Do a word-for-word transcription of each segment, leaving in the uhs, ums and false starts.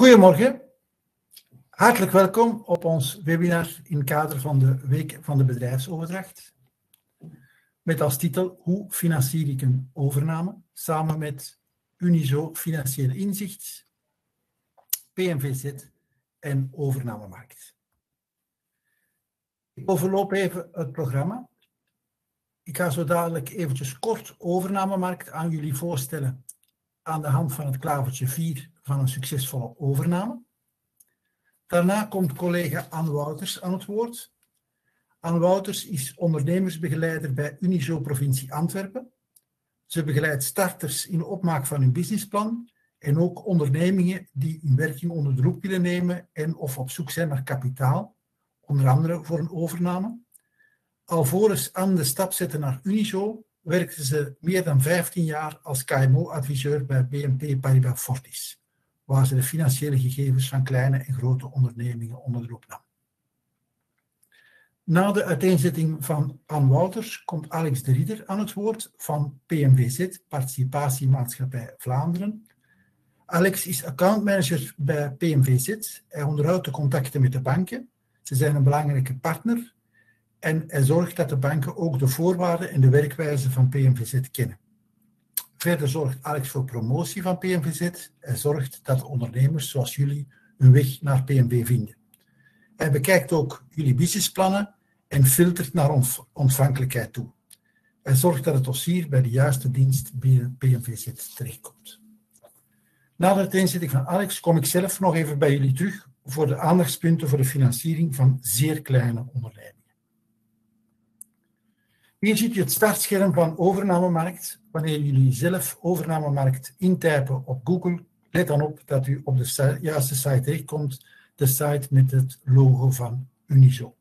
Goedemorgen, hartelijk welkom op ons webinar in het kader van de Week van de Bedrijfsoverdracht. Met als titel Hoe financier ik een overname? Samen met Unizo Financieel Inzicht, P M V Z en Overnamemarkt. Ik overloop even het programma. Ik ga zo dadelijk eventjes kort Overnamemarkt aan jullie voorstellen aan de hand van het klavertje vier van een succesvolle overname. Daarna komt collega Anne Wouters aan het woord. Anne Wouters is ondernemersbegeleider bij Unizo Provincie Antwerpen. Ze begeleidt starters in de opmaak van hun businessplan en ook ondernemingen die hun werking onder de loep willen nemen en of op zoek zijn naar kapitaal, onder andere voor een overname. Alvorens Anne de stap zette naar Unizo, werkte ze meer dan vijftien jaar als K M O-adviseur bij B N P Paribas Fortis, waar ze de financiële gegevens van kleine en grote ondernemingen onder de loep nam. Na de uiteenzetting van Anne Wouters komt Alex de Ridder aan het woord van P M V Z, Participatiemaatschappij Vlaanderen. Alex is accountmanager bij P M V Z. Hij onderhoudt de contacten met de banken. Ze zijn een belangrijke partner en hij zorgt dat de banken ook de voorwaarden en de werkwijze van P M V Z kennen. Verder zorgt Alex voor promotie van P M V Z. Hij zorgt dat de ondernemers zoals jullie hun weg naar P M V vinden. Hij bekijkt ook jullie businessplannen en filtert naar ontvankelijkheid toe. Hij zorgt dat het dossier bij de juiste dienst binnen P M V Z terechtkomt. Na de uiteenzetting van Alex kom ik zelf nog even bij jullie terug voor de aandachtspunten voor de financiering van zeer kleine ondernemingen. Hier ziet u het startscherm van Overnamemarkt. Wanneer jullie zelf Overnamemarkt intypen op Google, let dan op dat u op de juiste site terechtkomt, de site met het logo van Unizo.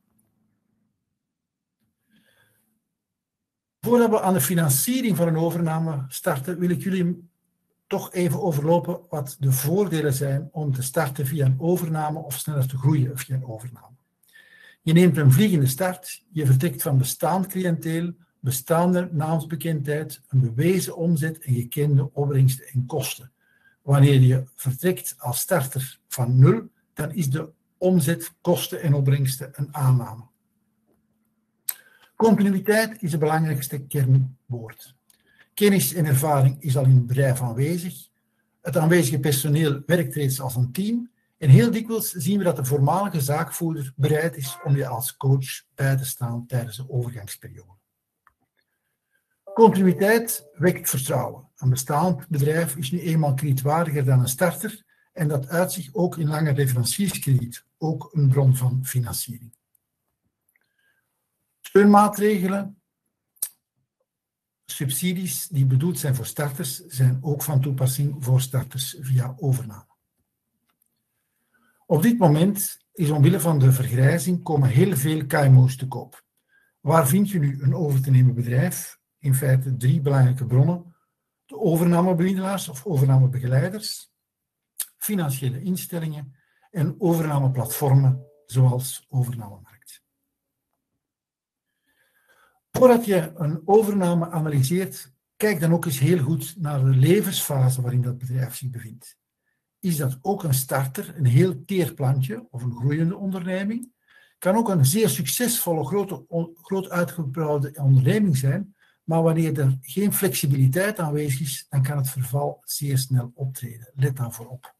Voordat we aan de financiering van een overname starten, wil ik jullie toch even overlopen wat de voordelen zijn om te starten via een overname of sneller te groeien via een overname. Je neemt een vliegende start, je vertrekt van bestaand cliënteel, bestaande naamsbekendheid, een bewezen omzet en gekende opbrengsten en kosten. Wanneer je vertrekt als starter van nul, dan is de omzet, kosten en opbrengsten een aanname. Continuïteit is het belangrijkste kernwoord. Kennis en ervaring is al in het bedrijf aanwezig. Het aanwezige personeel werkt reeds als een team. En heel dikwijls zien we dat de voormalige zaakvoerder bereid is om je als coach bij te staan tijdens de overgangsperiode. Continuïteit wekt vertrouwen. Een bestaand bedrijf is nu eenmaal kredietwaardiger dan een starter en dat uit zich ook in langer leverancierskrediet, ook een bron van financiering. Steunmaatregelen, subsidies die bedoeld zijn voor starters, zijn ook van toepassing voor starters via overname. Op dit moment is omwille van de vergrijzing komen heel veel K M O's te koop. Waar vind je nu een over te nemen bedrijf? In feite drie belangrijke bronnen. De overnamebemiddelaars of overnamebegeleiders, financiële instellingen en overnameplatformen zoals Overnamemarkt. Voordat je een overname analyseert, kijk dan ook eens heel goed naar de levensfase waarin dat bedrijf zich bevindt. Is dat ook een starter, een heel teer plantje of een groeiende onderneming? Kan ook een zeer succesvolle, grote, groot uitgebouwde onderneming zijn, maar wanneer er geen flexibiliteit aanwezig is, dan kan het verval zeer snel optreden. Let daarvoor op.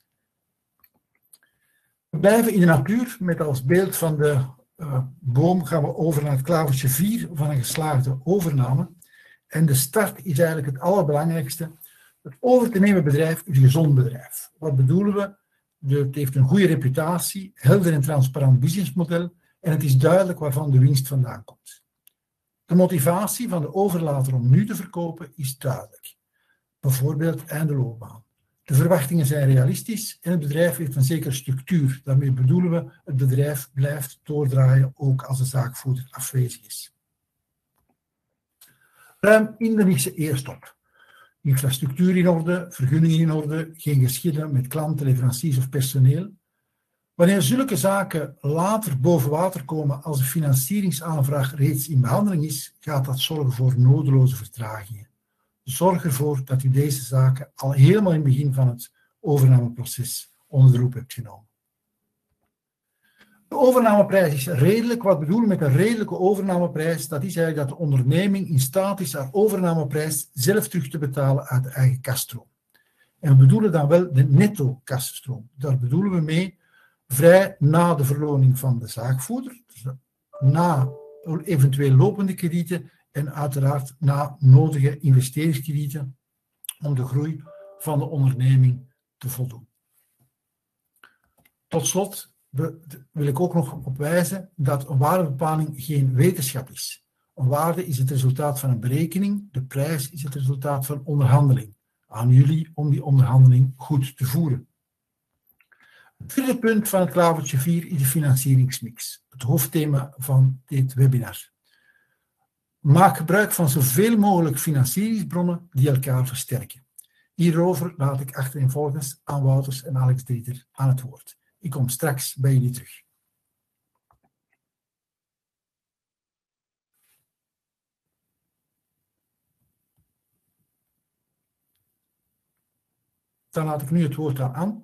We blijven in de natuur, met als beeld van de uh, boom gaan we over naar het klavertje vier van een geslaagde overname. En de start is eigenlijk het allerbelangrijkste. Het over te nemen bedrijf is een gezond bedrijf. Wat bedoelen we? Het heeft een goede reputatie, helder en transparant businessmodel en het is duidelijk waarvan de winst vandaan komt. De motivatie van de overlater om nu te verkopen is duidelijk. Bijvoorbeeld einde loopbaan. De verwachtingen zijn realistisch en het bedrijf heeft een zekere structuur. Daarmee bedoelen we het bedrijf blijft doordraaien ook als de zaakvoerder afwezig is. Ruim hindernissen eerst op. Infrastructuur in orde, vergunningen in orde, geen geschillen met klanten, leveranciers of personeel. Wanneer zulke zaken later boven water komen als de financieringsaanvraag reeds in behandeling is, gaat dat zorgen voor nodeloze vertragingen. Zorg ervoor dat u deze zaken al helemaal in het begin van het overnameproces onder de loep hebt genomen. De overnameprijs is redelijk. Wat bedoelen we met een redelijke overnameprijs? Dat is eigenlijk dat de onderneming in staat is haar overnameprijs zelf terug te betalen uit de eigen kasstroom. En we bedoelen dan wel de netto kassenstroom. Daar bedoelen we mee vrij na de verloning van de zaakvoerder, dus na eventueel lopende kredieten en uiteraard na nodige investeringskredieten om de groei van de onderneming te voldoen. Tot slot wil ik ook nog op wijzen dat een waardebepaling geen wetenschap is. Een waarde is het resultaat van een berekening, de prijs is het resultaat van onderhandeling. Aan jullie om die onderhandeling goed te voeren. Het vierde punt van het klavertje vier is de financieringsmix, het hoofdthema van dit webinar. Maak gebruik van zoveel mogelijk financieringsbronnen die elkaar versterken. Hierover laat ik achtereenvolgens aan Wouters en Alex de Ridder aan het woord. Ik kom straks bij jullie terug. Dan laat ik nu het woord aan Anne.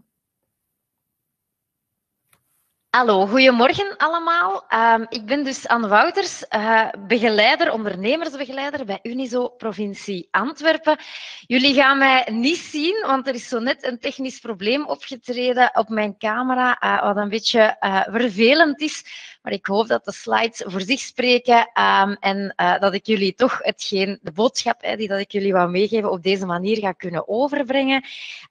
Hallo, goedemorgen allemaal. Uh, ik ben dus Anne Wouters, uh, begeleider, ondernemersbegeleider bij Unizo provincie Antwerpen. Jullie gaan mij niet zien, want er is zo net een technisch probleem opgetreden op mijn camera, uh, wat een beetje uh, vervelend is. Maar ik hoop dat de slides voor zich spreken um, en uh, dat ik jullie toch hetgeen, de boodschap hè, die dat ik jullie wou meegeven op deze manier ga kunnen overbrengen.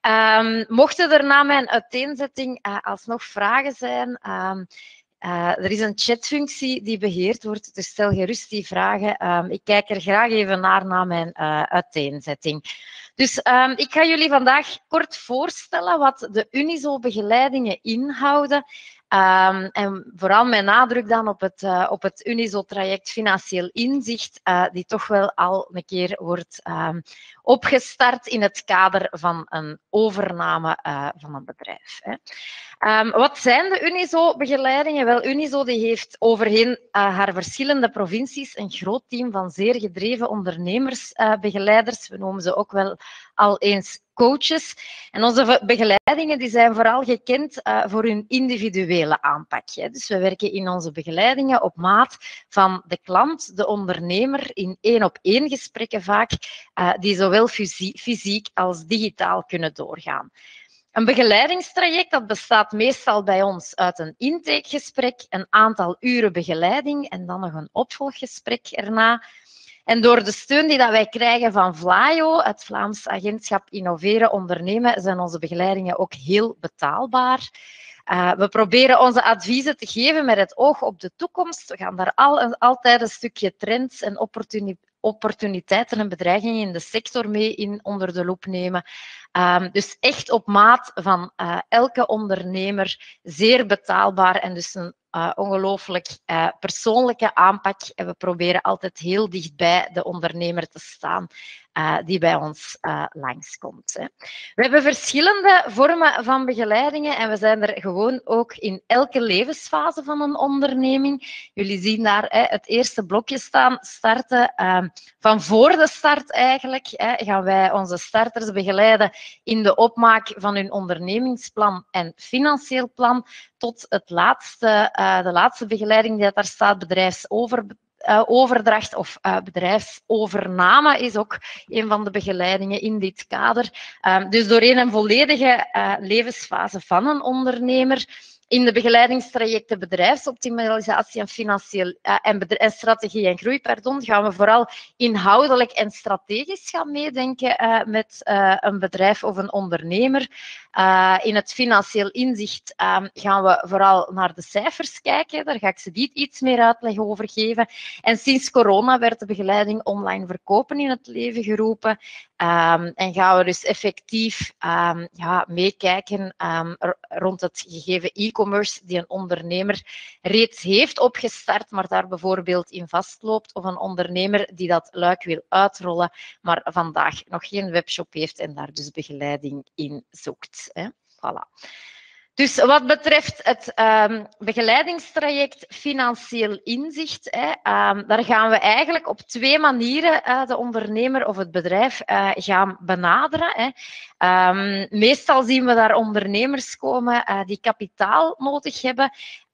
Um, mochten er na mijn uiteenzetting uh, alsnog vragen zijn, um, uh, er is een chatfunctie die beheerd wordt, dus stel gerust die vragen. Um, ik kijk er graag even naar na mijn uh, uiteenzetting. Dus um, ik ga jullie vandaag kort voorstellen wat de Unizo-begeleidingen inhouden. Um, en vooral met nadruk dan op het, uh, op het Unizo-traject Financieel Inzicht, uh, die toch wel al een keer wordt um, opgestart in het kader van een overname uh, van een bedrijf. Hè. Um, wat zijn de Unizo-begeleidingen? Wel, Unizo die heeft overheen uh, haar verschillende provincies een groot team van zeer gedreven ondernemersbegeleiders. Uh, We noemen ze ook wel al eens coaches. En onze begeleidingen die zijn vooral gekend uh, voor hun individuele aanpak. Hè. Dus we werken in onze begeleidingen op maat van de klant, de ondernemer, in één-op-één gesprekken vaak, uh, die zowel fysiek als digitaal kunnen doorgaan. Een begeleidingstraject dat bestaat meestal bij ons uit een intakegesprek, een aantal uren begeleiding en dan nog een opvolggesprek erna. En door de steun die dat wij krijgen van Vlaio, het Vlaams Agentschap Innoveren Ondernemen, zijn onze begeleidingen ook heel betaalbaar. Uh, we proberen onze adviezen te geven met het oog op de toekomst. We gaan daar al, altijd een stukje trends en opportuni opportuniteiten en bedreigingen in de sector mee in onder de loep nemen. Um, dus echt op maat van uh, elke ondernemer, zeer betaalbaar en dus een uh, ongelooflijk uh, persoonlijke aanpak. En we proberen altijd heel dichtbij de ondernemer te staan uh, die bij ons uh, langskomt. Hè. We hebben verschillende vormen van begeleidingen en we zijn er gewoon ook in elke levensfase van een onderneming. Jullie zien daar hè, het eerste blokje staan, starten. Uh, van voor de start eigenlijk hè, gaan wij onze starters begeleiden in de opmaak van hun ondernemingsplan en financieel plan tot het laatste, uh, de laatste begeleiding die daar staat, bedrijfsoverdracht of uh, bedrijfsovername is ook een van de begeleidingen in dit kader. Uh, dus doorheen een volledige uh, levensfase van een ondernemer. In de begeleidingstrajecten bedrijfsoptimalisatie en, financieel, uh, en, en strategie en groei pardon, gaan we vooral inhoudelijk en strategisch gaan meedenken uh, met uh, een bedrijf of een ondernemer. Uh, in het financieel inzicht uh, gaan we vooral naar de cijfers kijken. Daar ga ik ze niet iets meer uitleg over geven. En sinds corona werd de begeleiding online verkopen in het leven geroepen. Um, en gaan we dus effectief um, ja, meekijken um, rond het gegeven e-commerce die een ondernemer reeds heeft opgestart, maar daar bijvoorbeeld in vastloopt, of een ondernemer die dat luik wil uitrollen, maar vandaag nog geen webshop heeft en daar dus begeleiding in zoekt. Hè. Voilà. Dus wat betreft het um, begeleidingstraject Financieel Inzicht, hè, um, daar gaan we eigenlijk op twee manieren uh, de ondernemer of het bedrijf uh, gaan benaderen. Hè. Um, meestal zien we daar ondernemers komen uh, die kapitaal nodig hebben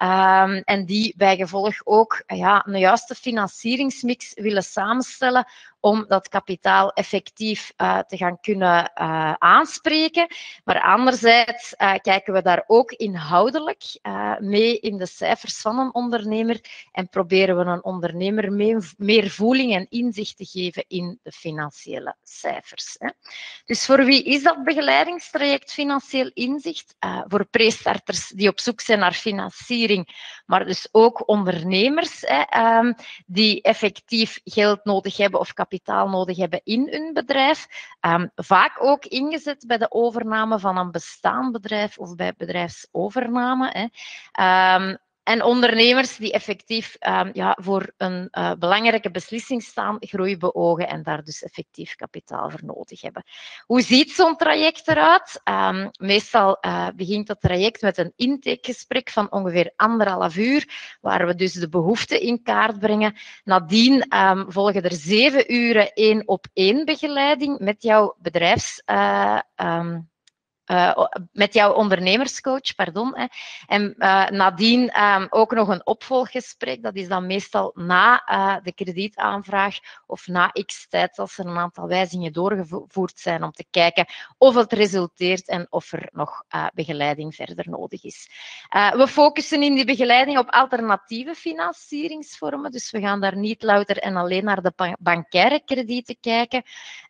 um, en die bij gevolg ook uh, ja, een juiste financieringsmix willen samenstellen om dat kapitaal effectief uh, te gaan kunnen uh, aanspreken. Maar anderzijds uh, kijken we daar ook inhoudelijk uh, mee in de cijfers van een ondernemer en proberen we een ondernemer meer, meer voeling en inzicht te geven in de financiële cijfers. Hè. Dus voor wie is dat begeleidingstraject Financieel Inzicht? Uh, voor pre-starters die op zoek zijn naar financiering, maar dus ook ondernemers hè, um, die effectief geld nodig hebben of kapitaal nodig hebben in hun bedrijf. Um, vaak ook ingezet bij de overname van een bestaand bedrijf of bij bedrijfsovername. Hè. Um, En ondernemers die effectief um, ja, voor een uh, belangrijke beslissing staan, groei beogen en daar dus effectief kapitaal voor nodig hebben. Hoe ziet zo'n traject eruit? Um, meestal uh, begint het traject met een intakegesprek van ongeveer anderhalf uur, waar we dus de behoeften in kaart brengen. Nadien um, volgen er zeven uren één op één begeleiding met jouw bedrijfs... Uh, um, Uh, met jouw ondernemerscoach, pardon. Hè. En uh, nadien um, ook nog een opvolggesprek. Dat is dan meestal na uh, de kredietaanvraag of na x tijd als er een aantal wijzigingen doorgevoerd zijn om te kijken of het resulteert en of er nog uh, begeleiding verder nodig is. Uh, we focussen in die begeleiding op alternatieve financieringsvormen. Dus we gaan daar niet louter en alleen naar de bankaire kredieten kijken.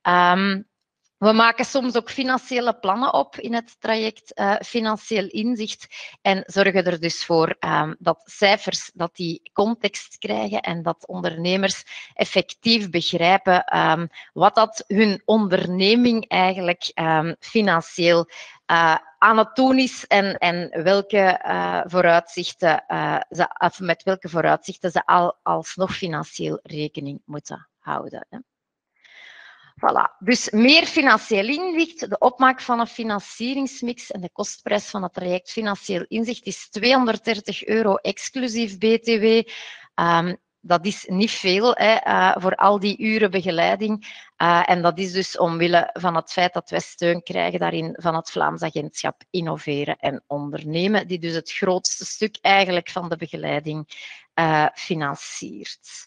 Um, We maken soms ook financiële plannen op in het traject uh, Financieel Inzicht en zorgen er dus voor um, dat cijfers dat die context krijgen en dat ondernemers effectief begrijpen um, wat dat hun onderneming eigenlijk um, financieel uh, aan het doen is en, en welke, uh, vooruitzichten, uh, ze, of met welke vooruitzichten ze al, alsnog financieel rekening moeten houden. Hè. Voilà. Dus meer financieel inzicht, de opmaak van een financieringsmix en de kostprijs van het traject Financieel Inzicht is tweehonderddertig euro exclusief B T W. Um, dat is niet veel hè, uh, voor al die uren begeleiding. Uh, en dat is dus omwille van het feit dat wij steun krijgen daarin van het Vlaams Agentschap Innoveren en Ondernemen, die dus het grootste stuk eigenlijk van de begeleiding uh, financiert.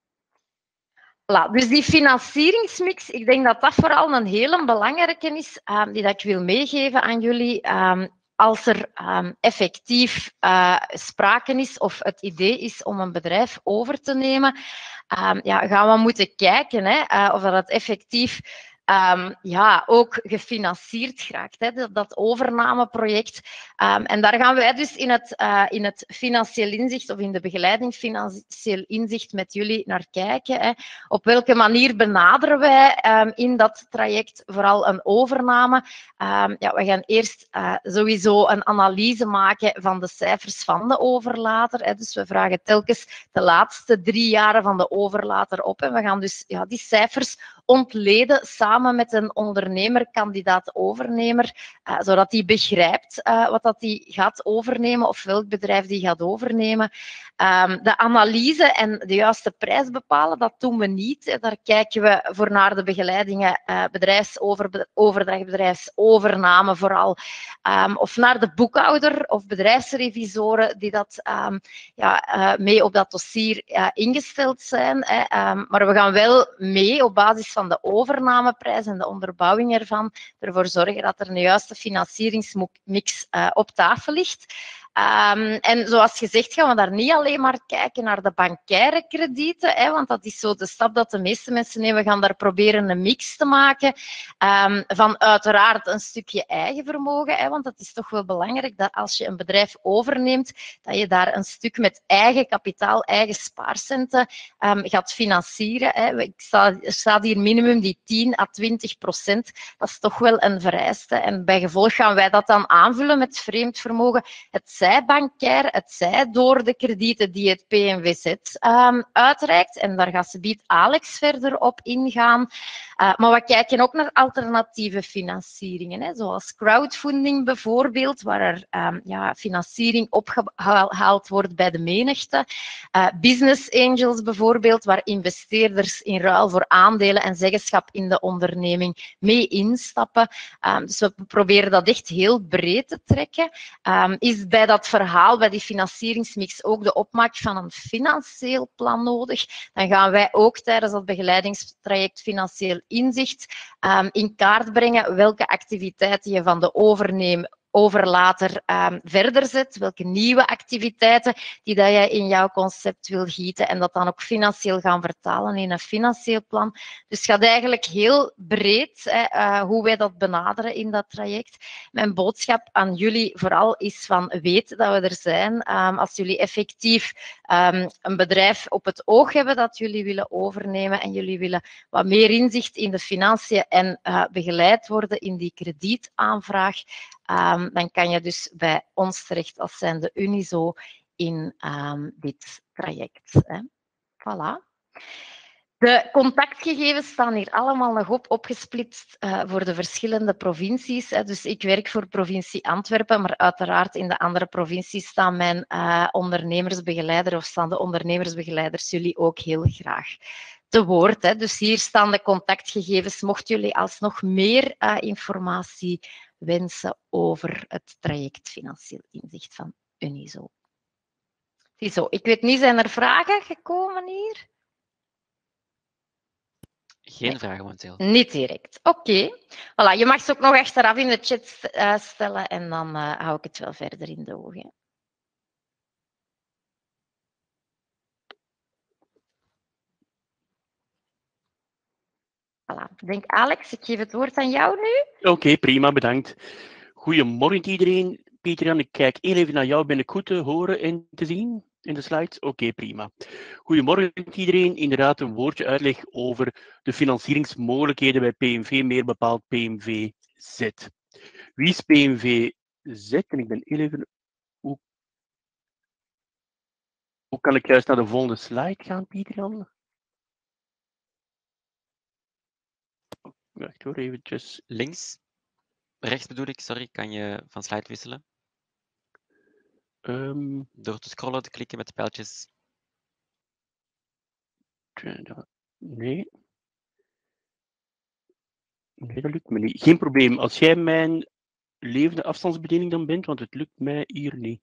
Voilà, dus die financieringsmix, ik denk dat dat vooral een hele belangrijke is, um, die dat ik wil meegeven aan jullie. Um, als er um, effectief uh, sprake is of het idee is om een bedrijf over te nemen, um, ja, gaan we moeten kijken hè, uh, of dat het effectief Um, ja, ook gefinancierd geraakt, hè, dat, dat overnameproject. Um, en daar gaan wij dus in het, uh, in het Financieel Inzicht of in de begeleiding Financieel Inzicht met jullie naar kijken. Hè. Op welke manier benaderen wij um, in dat traject vooral een overname? Um, ja, we gaan eerst uh, sowieso een analyse maken van de cijfers van de overlater. Hè. Dus we vragen telkens de laatste drie jaren van de overlater op. En we gaan dus ja, die cijfers ontleden samen met een ondernemer, kandidaat overnemer, uh, zodat die begrijpt uh, wat dat die gaat overnemen of welk bedrijf die gaat overnemen. Um, de analyse en de juiste prijs bepalen, dat doen we niet. Daar kijken we voor naar de begeleidingen uh, bedrijfsoverdracht, bedrijfsovername vooral. Um, of naar de boekhouder of bedrijfsrevisoren die dat um, ja, uh, mee op dat dossier uh, ingesteld zijn. Hè. Um, maar we gaan wel mee op basis van de overnameprijs en de onderbouwing ervan ervoor zorgen dat er een juiste financieringsmix uh, op tafel ligt. Um, en zoals gezegd gaan we daar niet alleen maar kijken naar de bankaire kredieten, hè, want dat is zo de stap dat de meeste mensen nemen. We gaan daar proberen een mix te maken um, van uiteraard een stukje eigen vermogen, hè, want het is toch wel belangrijk dat als je een bedrijf overneemt, dat je daar een stuk met eigen kapitaal, eigen spaarcenten um, gaat financieren. Hè. Ik sta, er staat hier minimum die tien à twintig procent. Dat is toch wel een vereiste. En bij gevolg gaan wij dat dan aanvullen met vreemd vermogen. Het zij bankair, het zij door de kredieten die het P N V Z um, uitreikt. En daar gaat subiet Alex verder op ingaan. Uh, maar we kijken ook naar alternatieve financieringen, hè, zoals crowdfunding bijvoorbeeld, waar er um, ja, financiering opgehaald wordt bij de menigte. Uh, business angels bijvoorbeeld, waar investeerders in ruil voor aandelen en zeggenschap in de onderneming mee instappen. Um, dus we proberen dat echt heel breed te trekken. Um, is bij dat verhaal, bij die financieringsmix, ook de opmaak van een financieel plan nodig? Dan gaan wij ook tijdens dat begeleidingstraject Financieel Inzicht um, in kaart brengen welke activiteiten je van de overneem over later um, verder zet, welke nieuwe activiteiten die dat jij in jouw concept wil gieten en dat dan ook financieel gaan vertalen in een financieel plan. Dus het gaat eigenlijk heel breed hè, uh, hoe wij dat benaderen in dat traject. Mijn boodschap aan jullie vooral is van weet dat we er zijn. Um, als jullie effectief um, een bedrijf op het oog hebben dat jullie willen overnemen en jullie willen wat meer inzicht in de financiën en uh, begeleid worden in die kredietaanvraag, Um, dan kan je dus bij ons terecht als zijnde Unizo in um, dit traject. Hè. Voilà. De contactgegevens staan hier allemaal nog op, opgesplitst uh, voor de verschillende provincies. Hè. Dus ik werk voor provincie Antwerpen, maar uiteraard in de andere provincies staan mijn uh, ondernemersbegeleider of staan de ondernemersbegeleiders jullie ook heel graag te woord. Hè. Dus hier staan de contactgegevens, mochten jullie alsnog meer uh, informatie wensen over het traject Financieel Inzicht van Unizo. Ziezo, ik weet niet, zijn er vragen gekomen hier? Geen nee. vragen momenteel. Niet direct. Oké. Okay. Voilà, je mag ze ook nog achteraf in de chat uh, stellen en dan uh, hou ik het wel verder in de ogen. Voilà. Ik denk, Alex, ik geef het woord aan jou nu. Oké, okay, prima, bedankt. Goedemorgen iedereen. Pieter-Jan, ik kijk heel even naar jou. Ben ik goed te horen en te zien in de slides? Oké, okay, prima. Goedemorgen iedereen. Inderdaad een woordje uitleg over de financieringsmogelijkheden bij P N V, meer bepaald P N V Z. Wie is P N V Z? En ik ben heel even... Hoe, Hoe kan ik juist naar de volgende slide gaan, Pieter-Jan? Wacht hoor, eventjes. Links, rechts bedoel ik, sorry, kan je van slide wisselen? Um, Door te scrollen, te klikken met de pijltjes. Nee. Nee, dat lukt me niet. Geen probleem. Als jij mijn levende afstandsbediening dan bent, want het lukt mij hier niet.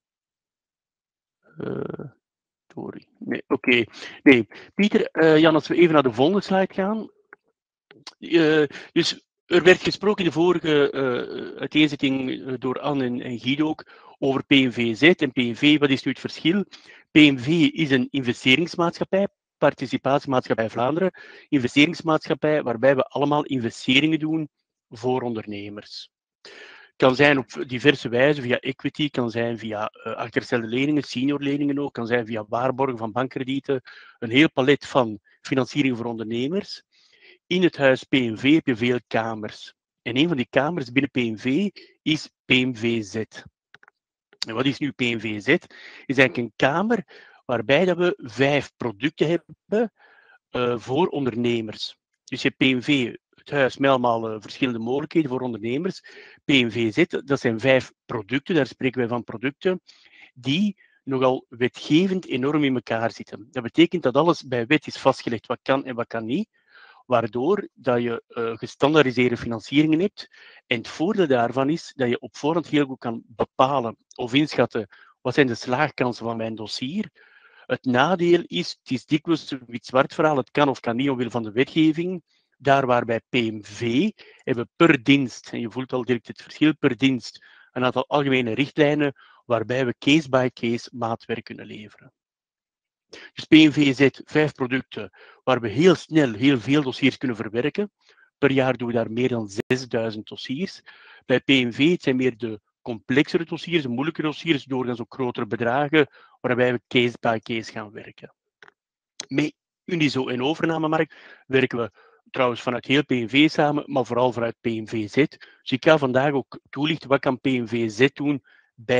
Uh, sorry. Nee, oké. Okay. Nee. Pieter, uh, Jan, als we even naar de volgende slide gaan. Uh, dus er werd gesproken in de vorige uh, uiteenzetting door Anne en, en Guido ook over P N V Z en P N V. Wat is nu het verschil? P N V is een investeringsmaatschappij, Participatiemaatschappij Vlaanderen, investeringsmaatschappij waarbij we allemaal investeringen doen voor ondernemers. Kan zijn op diverse wijzen, via equity, kan zijn via uh, achtergestelde leningen, seniorleningen ook, kan zijn via waarborgen van bankkredieten, een heel palet van financiering voor ondernemers. In het huis P N V heb je veel kamers. En een van die kamers binnen P N V is P N V Z. En wat is nu P N V Z? Het is eigenlijk een kamer waarbij dat we vijf producten hebben uh, voor ondernemers. Dus je hebt P N V, het huis met allemaal uh, verschillende mogelijkheden voor ondernemers. P N V Z, dat zijn vijf producten, daar spreken wij van producten, die nogal wetgevend enorm in elkaar zitten. Dat betekent dat alles bij wet is vastgelegd wat kan en wat kan niet. Waardoor dat je uh, gestandaardiseerde financieringen hebt. En het voordeel daarvan is dat je op voorhand heel goed kan bepalen of inschatten wat zijn de slaagkansen van mijn dossier. Het nadeel is, het is dikwijls een wit-zwart verhaal, het kan of kan niet omwille van de wetgeving. Daar waar bij P N V hebben we per dienst, en je voelt al direct het verschil per dienst, een aantal algemene richtlijnen waarbij we case-by-case maatwerk kunnen leveren. Dus P N V Z, vijf producten waar we heel snel heel veel dossiers kunnen verwerken. Per jaar doen we daar meer dan zesduizend dossiers. Bij P N V het zijn meer de complexere dossiers, de moeilijke dossiers, doorgaans ook grotere bedragen, waarbij we case by case gaan werken. Met Unizo en overnamemarkt werken we trouwens vanuit heel P N V samen, maar vooral vanuit P N V Z. Dus ik ga vandaag ook toelichten wat kan P N V Z doen bij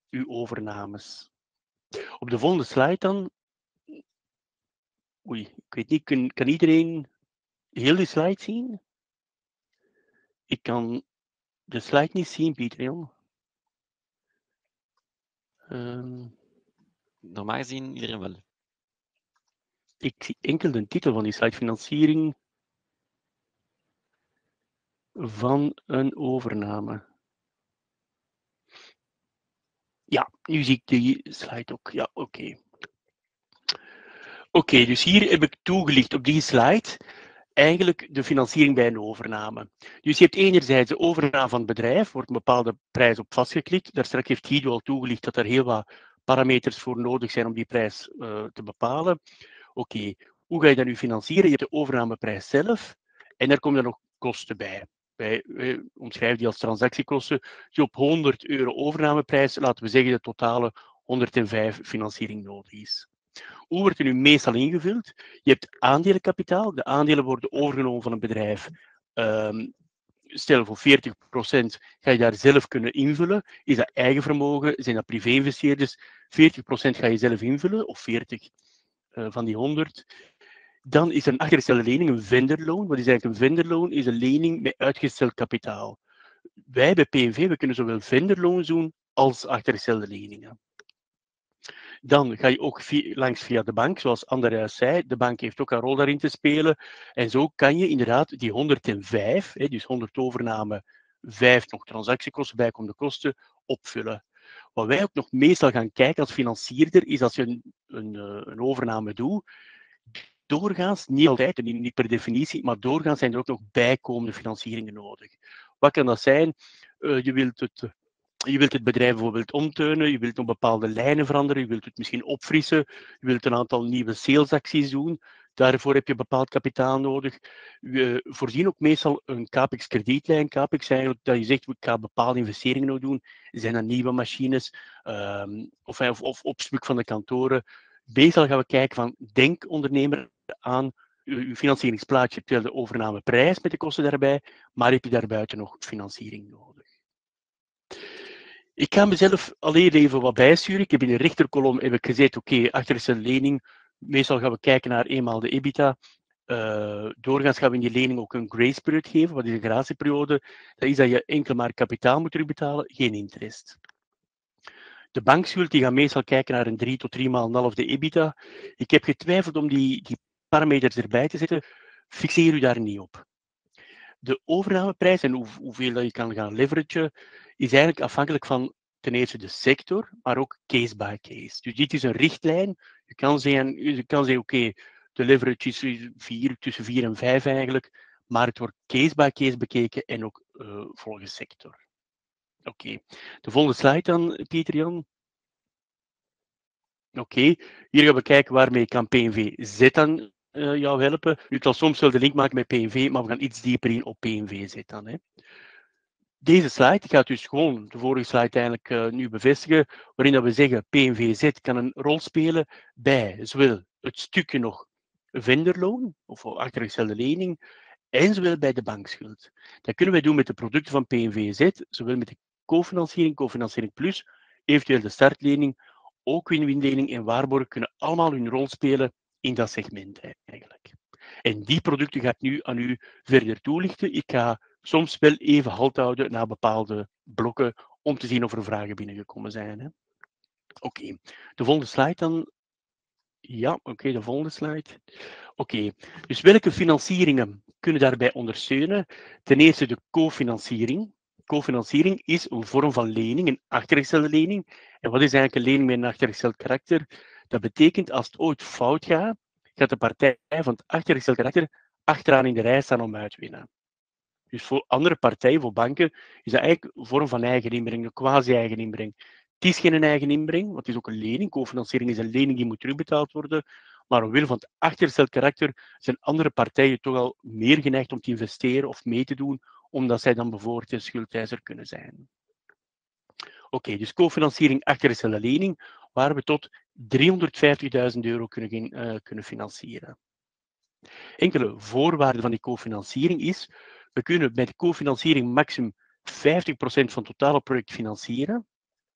uw overnames. Op de volgende slide dan. Oei, ik weet niet, kan, kan iedereen heel de slide zien? Ik kan de slide niet zien, Pieter Jan. Um, Normaal gezien iedereen wel. Ik zie enkel de titel van die slide, financiering van een overname. Ja, nu zie ik die slide ook. Ja, oké. Okay. Oké, okay, dus hier heb ik toegelicht op die slide eigenlijk de financiering bij een overname. Dus je hebt enerzijds de overname van het bedrijf, wordt een bepaalde prijs op vastgeklikt. Daar straks heeft Guido al toegelicht dat er heel wat parameters voor nodig zijn om die prijs uh, te bepalen. Oké, okay. Hoe ga je dat nu financieren? Je hebt de overnameprijs zelf en daar komen er nog kosten bij. Wij, wij omschrijven die als transactiekosten. Dus op honderd euro overnameprijs, laten we zeggen, de totale honderdvijf financiering nodig is. Hoe wordt er nu meestal ingevuld? Je hebt aandelenkapitaal. De aandelen worden overgenomen van een bedrijf. Um, stel voor veertig procent ga je daar zelf kunnen invullen. Is dat eigen vermogen? Zijn dat privé-investeerders? veertig procent ga je zelf invullen, of veertig uh, van die honderd. Dan is er een achtergestelde lening, een vendorloon. Wat is eigenlijk een vendorloon? Is een lening met uitgesteld kapitaal. Wij bij P N V we kunnen zowel vendorloon doen als achtergestelde leningen. Dan ga je ook via, langs via de bank, zoals Andreas zei. De bank heeft ook een rol daarin te spelen. En zo kan je inderdaad die honderdvijf, hè, dus honderd overname, vijf nog transactiekosten, bijkomende kosten, opvullen. Wat wij ook nog meestal gaan kijken als financierder, is als je een, een, een overname doet, doorgaans, niet altijd, niet per definitie, maar doorgaans zijn er ook nog bijkomende financieringen nodig. Wat kan dat zijn? Uh, je wilt het... Je wilt het bedrijf bijvoorbeeld omturnen, je wilt nog bepaalde lijnen veranderen, je wilt het misschien opfrissen, je wilt een aantal nieuwe salesacties doen. Daarvoor heb je bepaald kapitaal nodig. We voorzien ook meestal een capex-kredietlijn. Capex eigenlijk dat je zegt, ik ga bepaalde investeringen nog doen. Zijn dat nieuwe machines um, of, of, of opsmuk van de kantoren? Meestal gaan we kijken van, denk ondernemer aan uw financieringsplaatje. Je hebt wel de overnameprijs met de kosten daarbij, maar heb je daarbuiten nog financiering nodig? Ik ga mezelf alleen even wat bijsturen. Ik heb in de rechterkolom heb ik gezet, oké, okay, achter een lening. Meestal gaan we kijken naar eenmaal de EBITDA. Uh, doorgaans gaan we in die lening ook een grace period geven. Wat is een gratieperiode? Dat is dat je enkel maar kapitaal moet terugbetalen, geen interest. De bankschuld die gaat meestal kijken naar een drie tot drie maal een half de EBITDA. Ik heb getwijfeld om die, die parameters erbij te zetten. Fixeer u daar niet op. De overnameprijs en hoe, hoeveel dat je kan gaan leveragen, is eigenlijk afhankelijk van ten eerste de sector, maar ook case by case. Dus dit is een richtlijn. Je kan zeggen, je kan zeggen oké, okay, de leverage is vier, tussen vier en vijf eigenlijk, maar het wordt case by case bekeken en ook uh, volgens sector. Oké, okay. De volgende slide dan, Pieter Jan. Oké, okay. Hier gaan we kijken waarmee kan P N V Z dan uh, jou helpen. U kan soms wel de link maken met P N V, maar we gaan iets dieper in op P N V Z dan. Hè. Deze slide gaat dus gewoon de vorige slide eigenlijk uh, nu bevestigen, waarin dat we zeggen P N V Z kan een rol spelen bij zowel het stukje nog vendorloon of achtergestelde lening en zowel bij de bankschuld. Dat kunnen wij doen met de producten van P N V Z, zowel met de cofinanciering, cofinanciering plus, eventueel de startlening, ook win-win-lening en waarborg kunnen allemaal hun rol spelen in dat segment eigenlijk. En die producten ga ik nu aan u verder toelichten. Ik ga soms wel even halt houden naar bepaalde blokken om te zien of er vragen binnengekomen zijn. Oké, okay. De volgende slide dan. Ja, oké, okay, de volgende slide. Oké, okay. Dus welke financieringen kunnen daarbij ondersteunen? Ten eerste de cofinanciering. Cofinanciering is een vorm van lening, een achtergestelde lening. En wat is eigenlijk een lening met een achtergesteld karakter? Dat betekent als het ooit fout gaat, gaat de partij van het achtergesteld karakter achteraan in de rij staan om uit te winnen. Dus voor andere partijen, voor banken, is dat eigenlijk een vorm van eigen inbreng, een quasi-eigen inbreng. Het is geen eigen inbreng, want het is ook een lening. Cofinanciering is een lening die moet terugbetaald worden. Maar omwille van het achtergesteld karakter zijn andere partijen toch al meer geneigd om te investeren of mee te doen, omdat zij dan bijvoorbeeld een schuldeiser kunnen zijn. Oké, okay, dus cofinanciering achtergestelde lening, waar we tot driehonderdvijftigduizend euro kunnen, uh, kunnen financieren. Enkele voorwaarden van die cofinanciering is, we kunnen bij de cofinanciering maximum vijftig procent van het totale project financieren.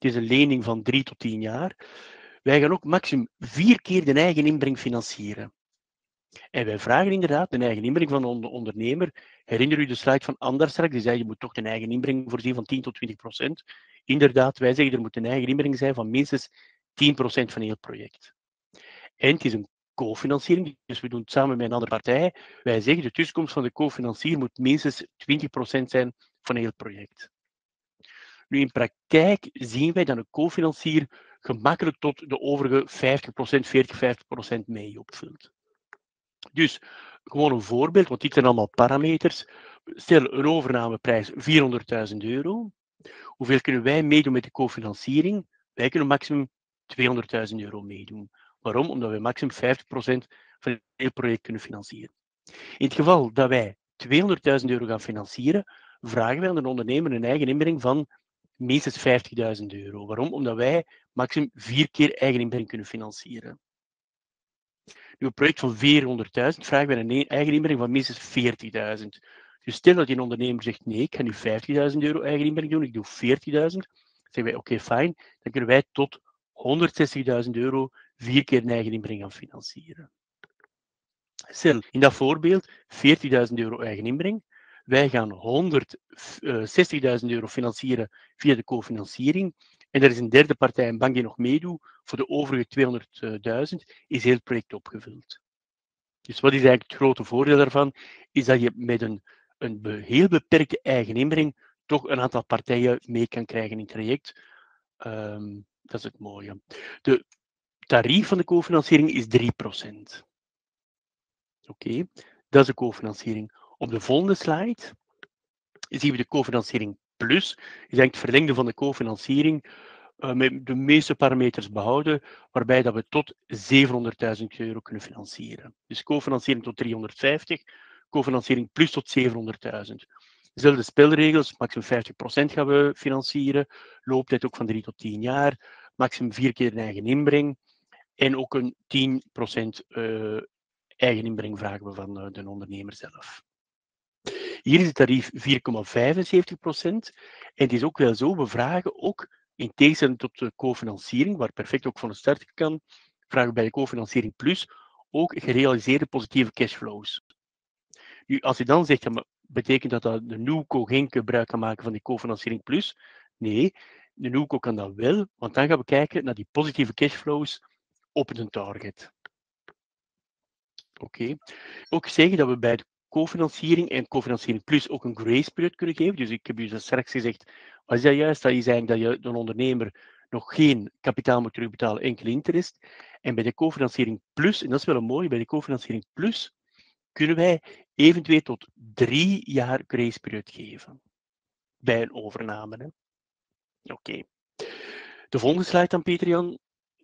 Het is een lening van drie tot tien jaar. Wij gaan ook maximum vier keer de eigen inbreng financieren. En wij vragen inderdaad de eigen inbreng van de ondernemer. Herinner u de slide van Anders straks? Die zei, je moet toch een eigen inbreng voorzien van tien tot twintig procent. Inderdaad, wij zeggen, er moet een eigen inbreng zijn van minstens tien procent van heel het project. En het is een cofinanciering, dus we doen het samen met een andere partij. Wij zeggen, de tussenkomst van de cofinancier moet minstens twintig procent zijn van heel het project. Nu, in praktijk zien wij dat een cofinancier gemakkelijk tot de overige vijftig procent, veertig, vijftig procent mee opvult. Dus, gewoon een voorbeeld, want dit zijn allemaal parameters. Stel, een overnameprijs vierhonderdduizend euro. Hoeveel kunnen wij meedoen met de cofinanciering? Wij kunnen maximum tweehonderdduizend euro meedoen. Waarom? Omdat we maximum vijftig procent van het hele project kunnen financieren. In het geval dat wij tweehonderdduizend euro gaan financieren, vragen wij aan de ondernemer een eigen inbreng van minstens vijftigduizend euro. Waarom? Omdat wij maximum vier keer eigen inbreng kunnen financieren. Nu, een project van vierhonderdduizend vragen wij een eigen inbreng van minstens veertigduizend. Dus stel dat je een ondernemer zegt, nee, ik ga nu vijftigduizend euro eigen inbreng doen, ik doe veertigduizend. Dan zeggen wij, oké, okay, fijn, dan kunnen wij tot honderdzestigduizend euro vier keer een eigen inbreng gaan financieren. Stel, in dat voorbeeld, veertigduizend euro eigen inbreng. Wij gaan honderdzestigduizend euro financieren via de cofinanciering. En er is een derde partij, een bank die nog meedoet. Voor de overige tweehonderdduizend is heel het project opgevuld. Dus wat is eigenlijk het grote voordeel daarvan? Is dat je met een, een heel beperkte eigen inbreng toch een aantal partijen mee kan krijgen in het traject. Um, dat is het mooie. De tarief van de cofinanciering is drie procent. Oké, okay. Dat is de cofinanciering. Op de volgende slide zien we de cofinanciering plus. Dat is eigenlijk het verlengde van de cofinanciering uh, met de meeste parameters behouden, waarbij dat we tot zevenhonderdduizend euro kunnen financieren. Dus cofinanciering tot driehonderdvijftig, cofinanciering plus tot zevenhonderdduizend. Dezelfde spelregels, maximum vijftig procent gaan we financieren, looptijd ook van drie tot tien jaar, maximum vier keer een eigen inbreng en ook een tien procent uh, eigen inbreng vragen we van uh, de ondernemer zelf. Hier is het tarief vier komma vijfenzeventig procent. En het is ook wel zo, we vragen ook, in tegenstelling tot de cofinanciering, waar perfect ook van de start kan, vragen we bij de cofinanciering plus ook gerealiseerde positieve cashflows. Nu, als je dan zegt, ja, betekent dat dat de NewCo geen gebruik kan maken van die cofinanciering plus? Nee, de NewCo kan dat wel, want dan gaan we kijken naar die positieve cashflows op een target. Oké. Okay. Ook zeggen dat we bij de cofinanciering en cofinanciering plus ook een grace period kunnen geven. Dus ik heb u dat straks gezegd, wat is dat juist? Dat is eigenlijk dat je een ondernemer nog geen kapitaal moet terugbetalen, enkel interest. En bij de cofinanciering plus, en dat is wel een mooie, bij de cofinanciering plus kunnen wij eventueel tot drie jaar grace period geven. Bij een overname. Oké. Okay. De volgende slide dan, Peter-Jan.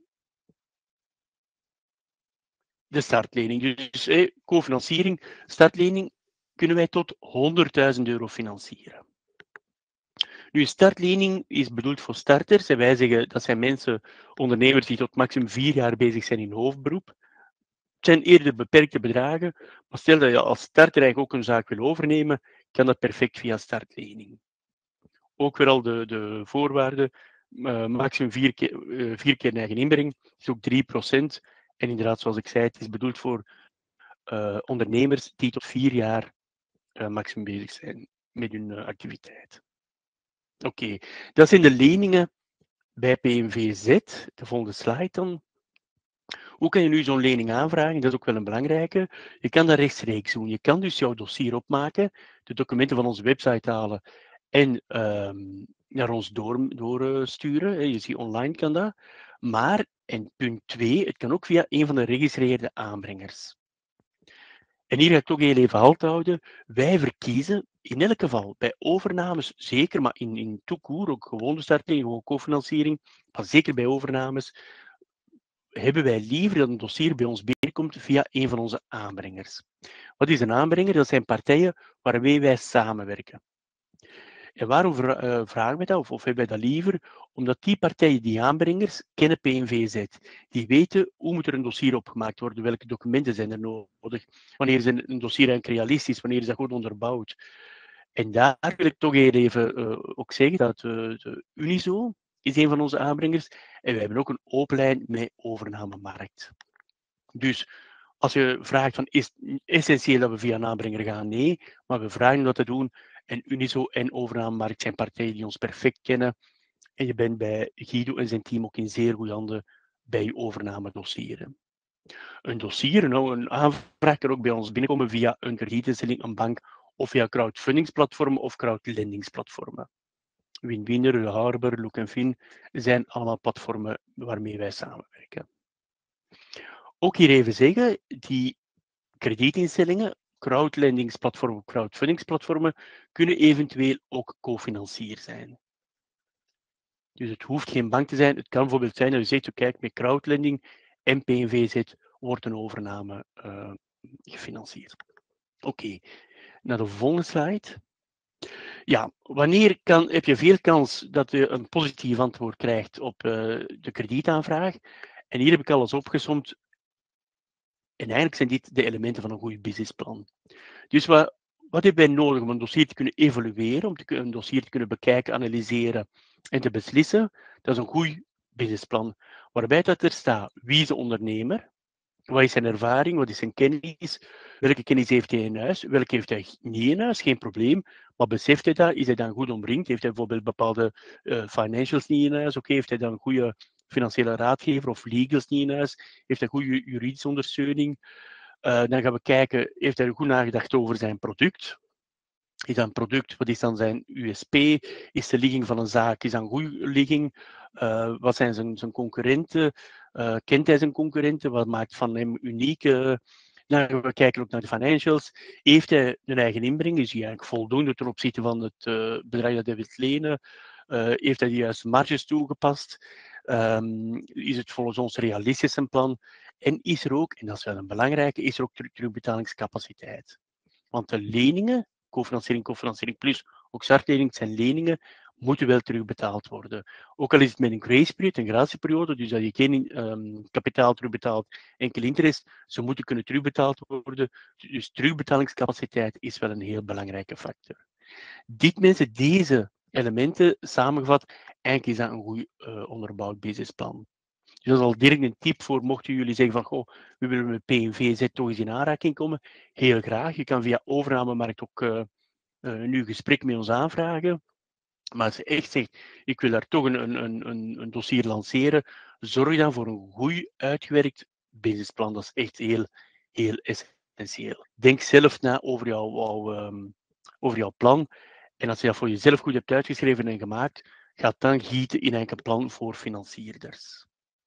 De startlening. Dus eh, cofinanciering, startlening, kunnen wij tot honderdduizend euro financieren. Nu, een startlening is bedoeld voor starters. En wij zeggen dat zijn mensen, ondernemers die tot maximum vier jaar bezig zijn in hoofdberoep. Het zijn eerder beperkte bedragen, maar stel dat je als starter eigenlijk ook een zaak wil overnemen, kan dat perfect via startlening. Ook weer al de, de voorwaarden, uh, maximum vier keer, uh, vier keer eigen inbreng, is ook drie procent. En inderdaad, zoals ik zei, het is bedoeld voor uh, ondernemers die tot vier jaar uh, maximum bezig zijn met hun uh, activiteit. Oké, okay. Dat zijn de leningen bij P M V Z. De volgende slide dan. Hoe kan je nu zo'n lening aanvragen? Dat is ook wel een belangrijke. Je kan dat rechtstreeks doen. Je kan dus jouw dossier opmaken, de documenten van onze website halen en um, naar ons doorsturen. Door, uh, je ziet online kan dat. Maar, en punt twee, het kan ook via een van de geregistreerde aanbrengers. En hier ga ik toch heel even halt houden. Wij verkiezen in elk geval bij overnames, zeker, maar in, in toekoer, ook gewoon de startlening, gewoon cofinanciering, maar zeker bij overnames, hebben wij liever dat een dossier bij ons binnenkomt via een van onze aanbrengers. Wat is een aanbrenger? Dat zijn partijen waarmee wij samenwerken. En waarom vragen wij dat, of, of hebben wij dat liever? Omdat die partijen, die aanbrengers, kennen P M V Z. Die weten hoe moet er een dossier opgemaakt worden, welke documenten zijn er nodig, wanneer is een dossier eigenlijk realistisch, wanneer is dat goed onderbouwd. En daar wil ik toch even uh, ook zeggen dat uh, de Unizo is een van onze aanbrengers. En we hebben ook een open lijn met overnamemarkt. Dus als je vraagt van is het essentieel dat we via een aanbrenger gaan? Nee, maar we vragen dat te doen. En Unizo en overnamemarkt zijn partijen die ons perfect kennen. En je bent bij Guido en zijn team ook in zeer goede handen bij je overnamedossieren. Een dossier, nou, een aanvraag kan ook bij ons binnenkomen via een kredietinstelling, een bank of via crowdfundingsplatformen of crowdlendingsplatformen. Winwinner, De Harbor, Look and Fin zijn allemaal platformen waarmee wij samenwerken. Ook hier even zeggen, die kredietinstellingen, crowdlendingsplatformen, crowdfundingsplatformen, kunnen eventueel ook cofinancier zijn. Dus het hoeft geen bank te zijn. Het kan bijvoorbeeld zijn dat je zegt, kijk, met crowdlending en P N V Z wordt een overname uh, gefinancierd. Oké, okay. Naar de volgende slide. Ja, wanneer kan, heb je veel kans dat je een positief antwoord krijgt op uh, de kredietaanvraag? En hier heb ik alles opgesomd. En eigenlijk zijn dit de elementen van een goed businessplan. Dus wat, wat hebben wij nodig om een dossier te kunnen evalueren, om te, een dossier te kunnen bekijken, analyseren en te beslissen? Dat is een goed businessplan. Waarbij dat er staat, wie is de ondernemer? Wat is zijn ervaring? Wat is zijn kennis? Welke kennis heeft hij in huis? Welke heeft hij niet in huis? Geen probleem. Maar beseft hij dat? Is hij dan goed omringd? Heeft hij bijvoorbeeld bepaalde uh, financials niet in huis? Oké, okay, heeft hij dan een goede financiële raadgever of legals niet in huis? Heeft hij goede juridische ondersteuning? Uh, dan gaan we kijken, heeft hij goed nagedacht over zijn product? Is dat een product? Wat is dan zijn U S P? Is de ligging van een zaak is dat een goede ligging? Uh, wat zijn zijn, zijn concurrenten? Uh, kent hij zijn concurrenten? Wat maakt van hem uniek? Uh, dan we kijken ook naar de financials. Heeft hij een eigen inbreng? Is hij eigenlijk voldoende ten opzichte van het uh, bedrag dat hij wil lenen? Uh, heeft hij de juiste marges toegepast? Um, is het volgens ons realistisch een plan? En is er ook, en dat is wel een belangrijke, is er ook terugbetalingscapaciteit? Want de leningen, cofinanciering, cofinanciering plus, ook startlening, zijn leningen, moeten wel terugbetaald worden. Ook al is het met een grace period, een gratieperiode, dus dat je geen um, kapitaal terugbetaalt, enkel interest, ze moeten kunnen terugbetaald worden. Dus terugbetalingscapaciteit is wel een heel belangrijke factor. Dit mensen, deze elementen samengevat, eigenlijk is dat een goed uh, onderbouwd businessplan. Dus dat is al direct een tip voor, mochten jullie zeggen van, goh, we willen met P N V Z toch eens in aanraking komen. Heel graag. Je kan via overnamemarkt ook uh, uh, nu gesprek met ons aanvragen. Maar als je echt zegt, ik wil daar toch een, een, een, een dossier lanceren, zorg dan voor een goed uitgewerkt businessplan. Dat is echt heel, heel essentieel. Denk zelf na over jouw, um, over jouw plan. En als je dat voor jezelf goed hebt uitgeschreven en gemaakt, ga dan gieten in een plan voor financierders.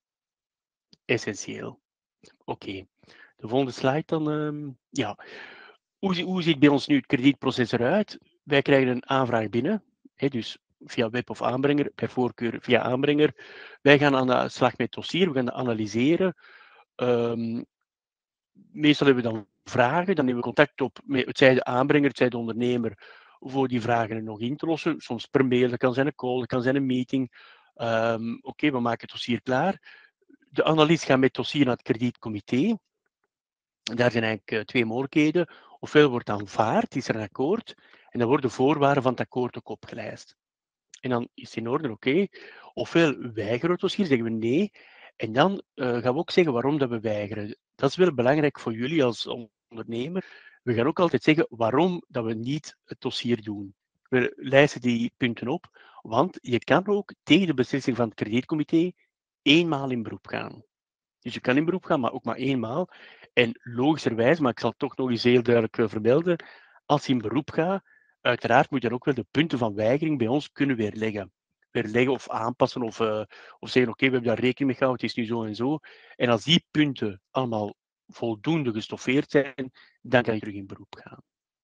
Essentieel. Oké, okay. De volgende slide dan. Um, ja. hoe, hoe ziet bij ons nu het kredietproces eruit? Wij krijgen een aanvraag binnen, hè, dus via web of aanbrenger, bij voorkeur via aanbrenger. Wij gaan aan de slag met het dossier, we gaan dat analyseren. Um, meestal hebben we dan vragen, dan nemen we contact op met het zij de aanbrenger, het zij de ondernemer, voor die vragen nog in te lossen. Soms per mail, dat kan zijn een call, dat kan zijn een meeting. Um, Oké, okay, we maken het dossier klaar. De analist gaat met het dossier naar het kredietcomité. Daar zijn eigenlijk uh, twee mogelijkheden. Ofwel wordt aanvaard, is er een akkoord, en dan worden de voorwaarden van het akkoord ook opgelijst. En dan is het in orde, oké. Okay. Ofwel weigeren we het dossier, zeggen we nee. En dan uh, gaan we ook zeggen waarom dat we weigeren. Dat is wel belangrijk voor jullie als ondernemer. We gaan ook altijd zeggen waarom dat we niet het dossier doen. We lijsten die punten op, want je kan ook tegen de beslissing van het kredietcomité eenmaal in beroep gaan. Dus je kan in beroep gaan, maar ook maar eenmaal. En logischerwijs, maar ik zal het toch nog eens heel duidelijk uh, vermelden, als je in beroep gaat, uiteraard moet je dan ook wel de punten van weigering bij ons kunnen weerleggen. Weerleggen of aanpassen of, uh, of zeggen, oké, okay, we hebben daar rekening mee gehouden, het is nu zo en zo. En als die punten allemaal voldoende gestoffeerd zijn, dan kan je terug in beroep gaan.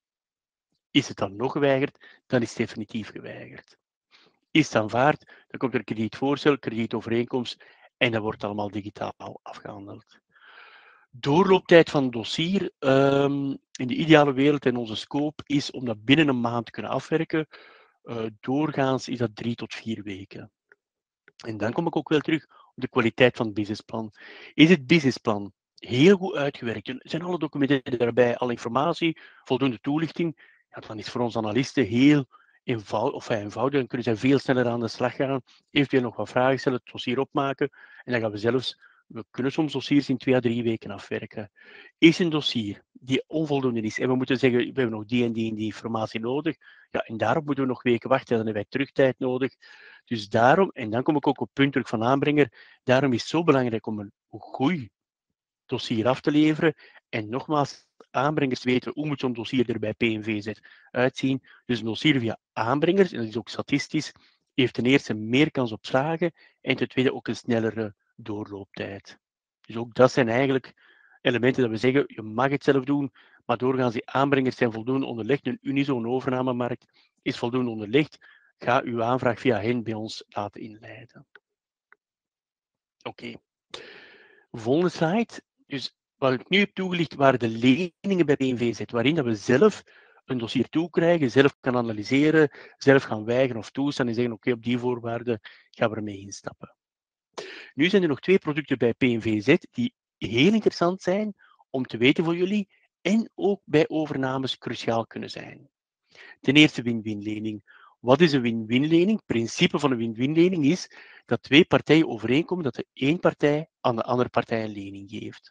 Is het dan nog geweigerd, dan is het definitief geweigerd. Is het aanvaard, dan komt er een kredietvoorstel, kredietovereenkomst en dat wordt allemaal digitaal afgehandeld. Doorlooptijd van het dossier um, in de ideale wereld en onze scope is om dat binnen een maand te kunnen afwerken. Uh, doorgaans is dat drie tot vier weken. En dan kom ik ook wel terug op de kwaliteit van het businessplan. Is het businessplan heel goed uitgewerkt? Zijn alle documenten daarbij, alle informatie, voldoende toelichting? Ja, dan is voor onze analisten heel, eenvoudig, of eenvoudig, dan kunnen zij veel sneller aan de slag gaan, eventueel nog wat vragen stellen, het dossier opmaken, en dan gaan we zelfs, we kunnen soms dossiers in twee à drie weken afwerken. Is een dossier die onvoldoende is, en we moeten zeggen, we hebben nog die en die en die informatie nodig, ja, en daarop moeten we nog weken wachten, dan hebben wij terugtijd nodig. Dus daarom, en dan kom ik ook op het punt terug van aanbrenger, daarom is het zo belangrijk om een goed dossier af te leveren. En nogmaals, aanbrengers weten hoe moet zo'n dossier er bij P N V Z uitzien. Dus een dossier via aanbrengers, en dat is ook statistisch, heeft ten eerste meer kans op slagen en ten tweede ook een snellere doorlooptijd. Dus ook dat zijn eigenlijk elementen dat we zeggen, je mag het zelf doen, maar doorgaans die aanbrengers zijn voldoende onderlegd. Een Unizo overnamemarkt is voldoende onderlegd. Ga uw aanvraag via hen bij ons laten inleiden. Oké. Okay. Volgende slide. Dus wat ik nu heb toegelicht waren de leningen bij P N V Z, waarin dat we zelf een dossier toekrijgen, zelf kan analyseren, zelf gaan weigeren of toestaan en zeggen oké, okay, op die voorwaarden gaan we ermee instappen. Nu zijn er nog twee producten bij P N V Z die heel interessant zijn om te weten voor jullie en ook bij overnames cruciaal kunnen zijn. Ten eerste win-win lening. Wat is een win-win lening? Het principe van een win-win lening is dat twee partijen overeenkomen dat de één partij aan de andere partij een lening geeft.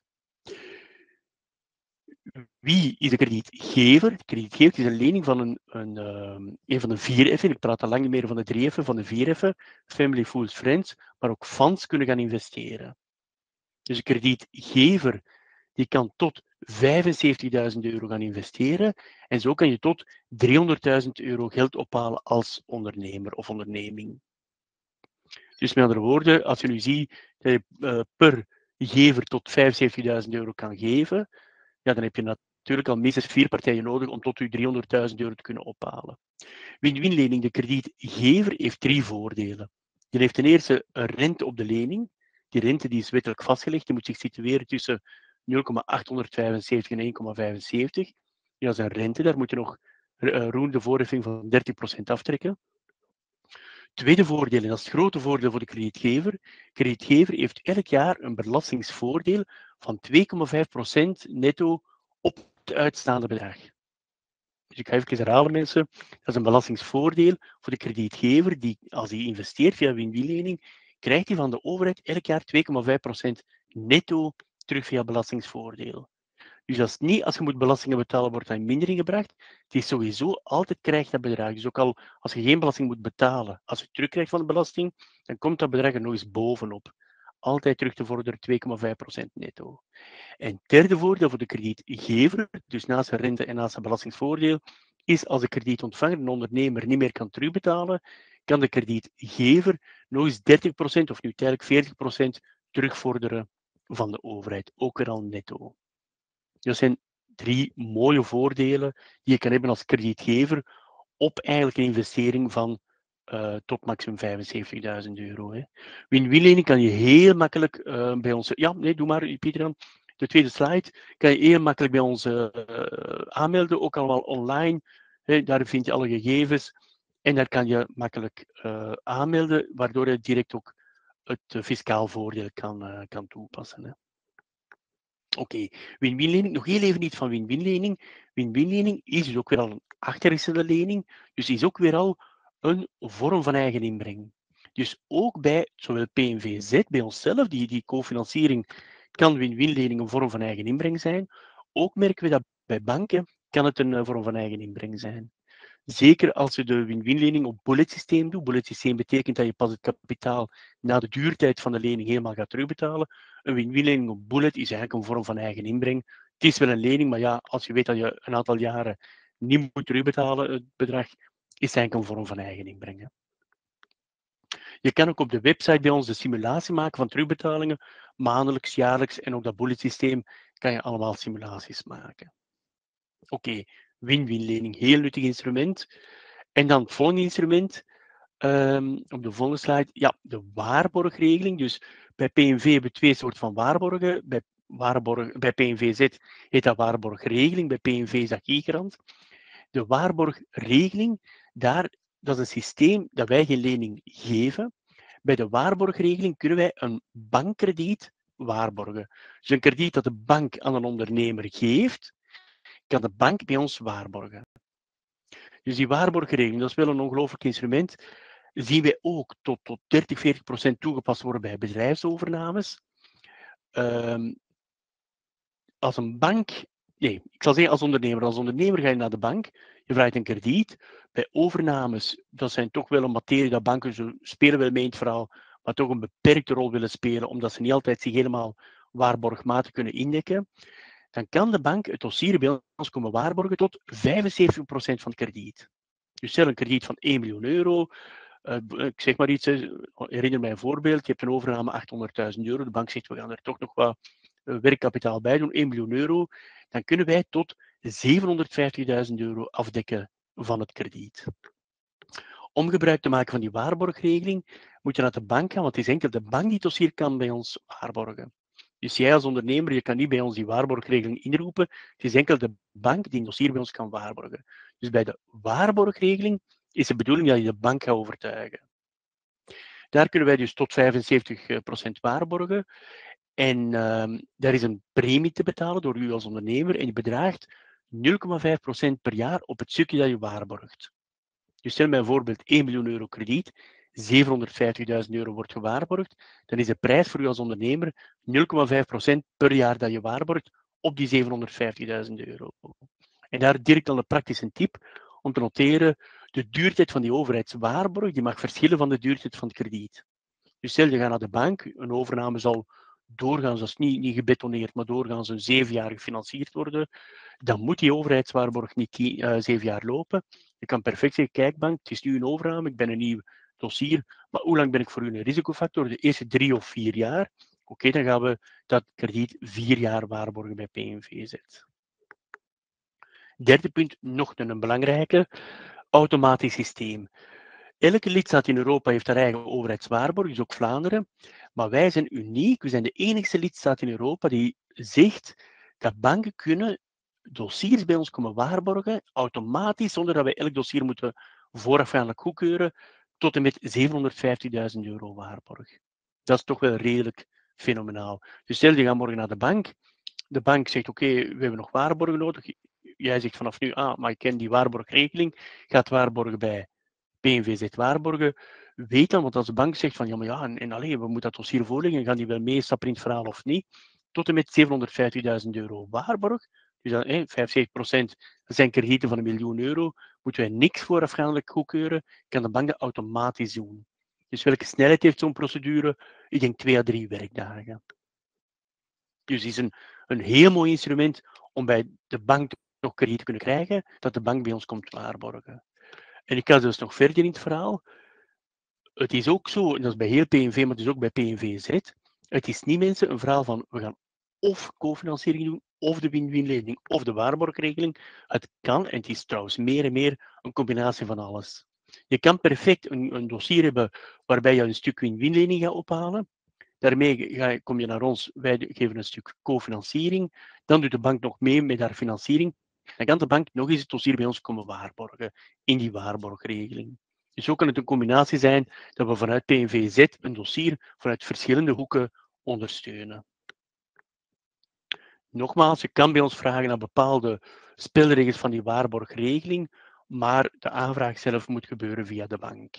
Wie is de kredietgever? De kredietgever is een lening van een, een, um, een van de vier F'en. Ik praat al lang niet meer van de drie F'en, van de vier F'en. Family, Fools, Friends, maar ook funds kunnen gaan investeren. Dus de kredietgever die kan tot vijfenzeventigduizend euro gaan investeren en zo kan je tot driehonderdduizend euro geld ophalen als ondernemer of onderneming. Dus met andere woorden, als je nu ziet dat je uh, per gever tot vijfenzeventigduizend euro kan geven, ja, dan heb je natuurlijk al minstens vier partijen nodig om tot je driehonderdduizend euro te kunnen ophalen. Win-win lening, de kredietgever heeft drie voordelen. Die heeft ten eerste een rente op de lening. Die rente die is wettelijk vastgelegd, die moet zich situeren tussen nul komma achthonderdvijfenzeventig en één komma vijfenzeventig. Ja, dat is een rente, daar moet je nog uh, roerende voorheffing van dertig procent aftrekken. Tweede voordeel, en dat is het grote voordeel voor de kredietgever. De kredietgever heeft elk jaar een belastingsvoordeel van twee komma vijf procent netto op het uitstaande bedrag. Dus ik ga even herhalen, mensen. Dat is een belastingsvoordeel voor de kredietgever, die als hij investeert via win-win-lening, krijgt hij van de overheid elk jaar twee komma vijf procent netto terug via belastingsvoordeel. Dus als, niet, als je moet belastingen betalen, wordt dat in mindering gebracht. Het is sowieso altijd krijgt dat bedrag. Dus ook al als je geen belasting moet betalen, als je terugkrijgt van de belasting, dan komt dat bedrag er nog eens bovenop. Altijd terug te vorderen twee komma vijf procent netto. En het derde voordeel voor de kredietgever, dus naast de rente en naast het belastingsvoordeel, is als de kredietontvanger, een ondernemer, niet meer kan terugbetalen, kan de kredietgever nog eens dertig procent of nu tijdelijk veertig procent terugvorderen van de overheid. Ook weer al netto. Dat zijn drie mooie voordelen die je kan hebben als kredietgever op eigenlijk een investering van uh, tot maximum vijfenzeventigduizend euro. Win-win lening kan je heel makkelijk uh, bij ons... Ja, nee, doe maar, Pieter dan. De tweede slide. Kan je heel makkelijk bij ons uh, aanmelden, ook al wel online. Hè, daar vind je alle gegevens. En daar kan je makkelijk uh, aanmelden, waardoor je direct ook het uh, fiscaal voordeel kan, uh, kan toepassen. Hè. Oké, okay. Win-win lening. Nog heel even iets van win-win lening. Win-win lening is dus ook weer al een achtergestelde lening. Dus is ook weer al een vorm van eigen inbreng. Dus ook bij zowel P N V Z, bij onszelf, die, die cofinanciering, kan win-win lening een vorm van eigen inbreng zijn. Ook merken we dat bij banken kan het een uh, vorm van eigen inbreng zijn. Zeker als je de win-win lening op bullet systeem doet. Bullet systeem betekent dat je pas het kapitaal na de duurtijd van de lening helemaal gaat terugbetalen. Een win-win lening op bullet is eigenlijk een vorm van eigen inbreng. Het is wel een lening, maar ja, als je weet dat je een aantal jaren niet moet terugbetalen, het bedrag, is het eigenlijk een vorm van eigen inbreng. Hè. Je kan ook op de website bij ons de simulatie maken van terugbetalingen, maandelijks, jaarlijks, en ook dat bullet systeem kan je allemaal simulaties maken. Oké. Okay. Win-win lening, heel nuttig instrument. En dan het volgende instrument, um, op de volgende slide, ja, de waarborgregeling. Dus bij P N V hebben we twee soorten van waarborgen. Bij, waarborg, bij P N V Z heet dat waarborgregeling, bij P N V is dat G-grant. De waarborgregeling, daar, dat is een systeem dat wij geen lening geven. Bij de waarborgregeling kunnen wij een bankkrediet waarborgen. Dus een krediet dat de bank aan een ondernemer geeft, kan de bank bij ons waarborgen. Dus die waarborgregeling, dat is wel een ongelooflijk instrument. Zien wij ook tot, tot dertig, veertig procent toegepast worden bij bedrijfsovernames. Um, als een bank, nee, ik zal zeggen als ondernemer. Als ondernemer ga je naar de bank, je vraagt een krediet. Bij overnames, dat zijn toch wel een materie dat banken zo spelen wel mee in het verhaal, maar toch een beperkte rol willen spelen, omdat ze niet altijd zich helemaal waarborgmatig kunnen indekken. Dan kan de bank het dossier bij ons komen waarborgen tot vijfenzeventig procent van het krediet. Dus stel een krediet van één miljoen euro. Uh, ik zeg maar iets, herinner mij een voorbeeld. Je hebt een overname achthonderdduizend euro. De bank zegt, we gaan er toch nog wat uh, werkkapitaal bij doen, één miljoen euro. Dan kunnen wij tot zevenhonderdvijftigduizend euro afdekken van het krediet. Om gebruik te maken van die waarborgregeling moet je naar de bank gaan, want het is enkel de bank die het dossier kan bij ons waarborgen. Dus jij als ondernemer, je kan niet bij ons die waarborgregeling inroepen. Het is enkel de bank die een dossier bij ons kan waarborgen. Dus bij de waarborgregeling is de bedoeling dat je de bank gaat overtuigen. Daar kunnen wij dus tot vijfenzeventig procent waarborgen. En uh, daar is een premie te betalen door u als ondernemer. En die bedraagt nul komma vijf procent per jaar op het stukje dat je waarborgt. Dus stel mij bijvoorbeeld één miljoen euro krediet, zevenhonderdvijftigduizend euro wordt gewaarborgd, dan is de prijs voor u als ondernemer nul komma vijf procent per jaar dat je waarborgt op die zevenhonderdvijftigduizend euro. En daar direct al een praktische tip om te noteren, de duurtijd van die overheidswaarborg die mag verschillen van de duurtijd van het krediet. Dus stel je gaat naar de bank, een overname zal doorgaans, dat is niet, niet gebetoneerd, maar doorgaans een zeven jaar gefinancierd worden, dan moet die overheidswaarborg niet tien, uh, zeven jaar lopen. Je kan perfect zeggen, kijk bank, het is nu een overname, ik ben een nieuw dossier, maar hoe lang ben ik voor u een risicofactor? De eerste drie of vier jaar. Oké, okay, dan gaan we dat krediet vier jaar waarborgen bij P N V Z. Derde punt, nog een belangrijke, automatisch systeem. Elke lidstaat in Europa heeft haar eigen overheidswaarborg, dus ook Vlaanderen. Maar wij zijn uniek, we zijn de enigste lidstaat in Europa die zegt dat banken kunnen dossiers bij ons komen waarborgen, automatisch, zonder dat wij elk dossier moeten voorafgaandelijk goedkeuren, tot en met zevenhonderdvijftigduizend euro waarborg. Dat is toch wel redelijk fenomenaal. Dus stel je gaat morgen naar de bank, de bank zegt oké, okay, we hebben nog waarborgen nodig. Jij zegt vanaf nu, ah, maar ik ken die waarborgregeling, gaat waarborgen bij P N V Z waarborgen, weet dan, want als de bank zegt van ja, maar ja, en, en allee, we moeten dat dossier voorleggen, gaan die wel meestappen in het verhaal of niet, tot en met zevenhonderdvijftigduizend euro waarborg, dus dan, eh, vijfenzeventig procent, dat zijn kredieten van een miljoen euro, moeten wij niks voorafgaandelijk goedkeuren, kan de bank dat automatisch doen. Dus welke snelheid heeft zo'n procedure? Ik denk twee à drie werkdagen. Dus het is een, een heel mooi instrument om bij de bank nog krediet te kunnen krijgen, dat de bank bij ons komt waarborgen. En ik ga dus nog verder in het verhaal. Het is ook zo, en dat is bij heel P N V, maar het is ook bij P N V Z. Het is niet mensen een verhaal van, we gaan of cofinanciering doen, of de win-win-lening, of de waarborgregeling. Het kan, en het is trouwens meer en meer een combinatie van alles. Je kan perfect een, een dossier hebben waarbij je een stuk win-win-lening gaat ophalen. Daarmee ga, kom je naar ons, wij geven een stuk cofinanciering. Dan doet de bank nog mee met haar financiering. Dan kan de bank nog eens het dossier bij ons komen waarborgen in die waarborgregeling. Dus zo kan het een combinatie zijn dat we vanuit P N V Z een dossier vanuit verschillende hoeken ondersteunen. Nogmaals, je kan bij ons vragen naar bepaalde spelregels van die waarborgregeling, maar de aanvraag zelf moet gebeuren via de bank.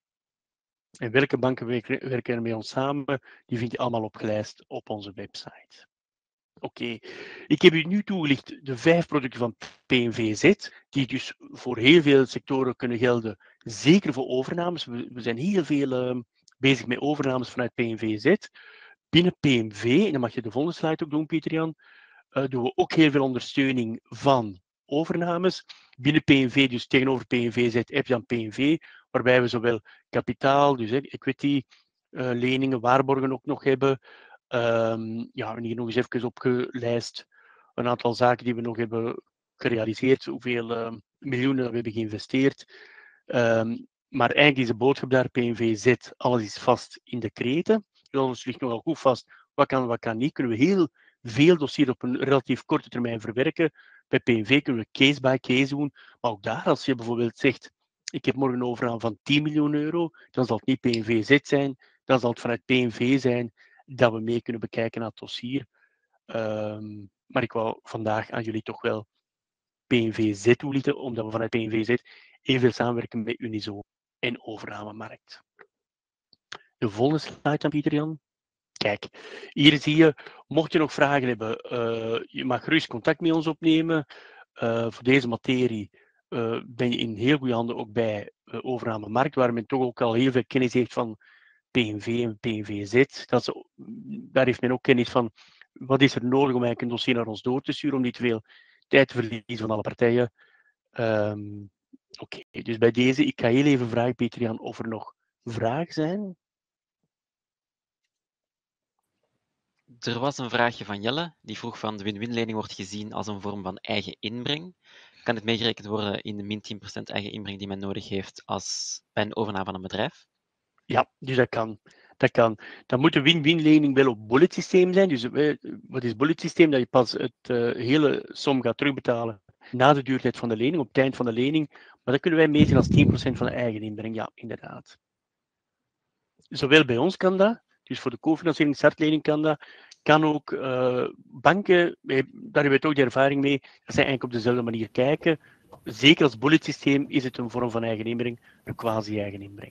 En welke banken werken er met ons samen, die vind je allemaal opgelijst op onze website. Oké, okay. Ik heb u nu toegelicht de vijf producten van P N V Z, die dus voor heel veel sectoren kunnen gelden, zeker voor overnames. We, we zijn heel veel uh, bezig met overnames vanuit P N V Z. Binnen P N V, en dan mag je de volgende slide ook doen, Pieter-Jan, uh, doen we ook heel veel ondersteuning van overnames. Binnen P N V, dus tegenover P N V Z, heb je dan P N V, waarbij we zowel kapitaal, dus eh, equity, uh, leningen, waarborgen ook nog hebben. Um, ja, en hier nog eens even opgelijst een aantal zaken die we nog hebben gerealiseerd, hoeveel uh, miljoenen we hebben geïnvesteerd. Um, maar eigenlijk is de boodschap daar, P N V Z, alles is vast in decreten. Dus alles ligt nogal goed vast, wat kan, wat kan niet. Kunnen we heel veel dossiers op een relatief korte termijn verwerken. Bij P N V kunnen we case by case doen, maar ook daar, als je bijvoorbeeld zegt, ik heb morgen een overname van tien miljoen euro, dan zal het niet P N V Z zijn, dan zal het vanuit P N V zijn, dat we mee kunnen bekijken naar het dossier. Um, maar ik wou vandaag aan jullie toch wel P N V Z toelichten, omdat we vanuit P N V Z evenveel samenwerken met Unizo en overnamemarkt. De volgende slide dan, Pieter-Jan. Kijk, hier zie je, mocht je nog vragen hebben, uh, je mag gerust contact met ons opnemen. Uh, voor deze materie uh, ben je in heel goede handen ook bij uh, overnamemarkt, waar men toch ook al heel veel kennis heeft van P N V en P N V Z. Dat is, daar heeft men ook kennis van wat is er nodig om eigenlijk een dossier naar ons door te sturen, om niet te veel tijd te verliezen van alle partijen. Um, Oké, okay, dus bij deze, ik ga heel even vragen, Pieter-Jan, of er nog vragen zijn. Er was een vraagje van Jelle, die vroeg van de win-win-lening wordt gezien als een vorm van eigen inbreng. Kan het meegerekend worden in de min tien procent eigen inbreng die men nodig heeft als bij een overname van een bedrijf? Ja, dus dat kan. Dat kan. Dan moet de win-win-lening wel op bullet systeem zijn. Dus wat is bullet systeem? Dat je pas het uh, hele som gaat terugbetalen na de duurtijd van de lening, op het eind van de lening. Maar dat kunnen wij meten als tien procent van de eigen inbreng. Ja, inderdaad. Zowel bij ons kan dat, dus voor de cofinanciering, startlening kan dat. Kan ook uh, banken, daar hebben we toch de ervaring mee, dat zij eigenlijk op dezelfde manier kijken. Zeker als bullet systeem is het een vorm van eigen inbreng, een quasi-eigen inbreng.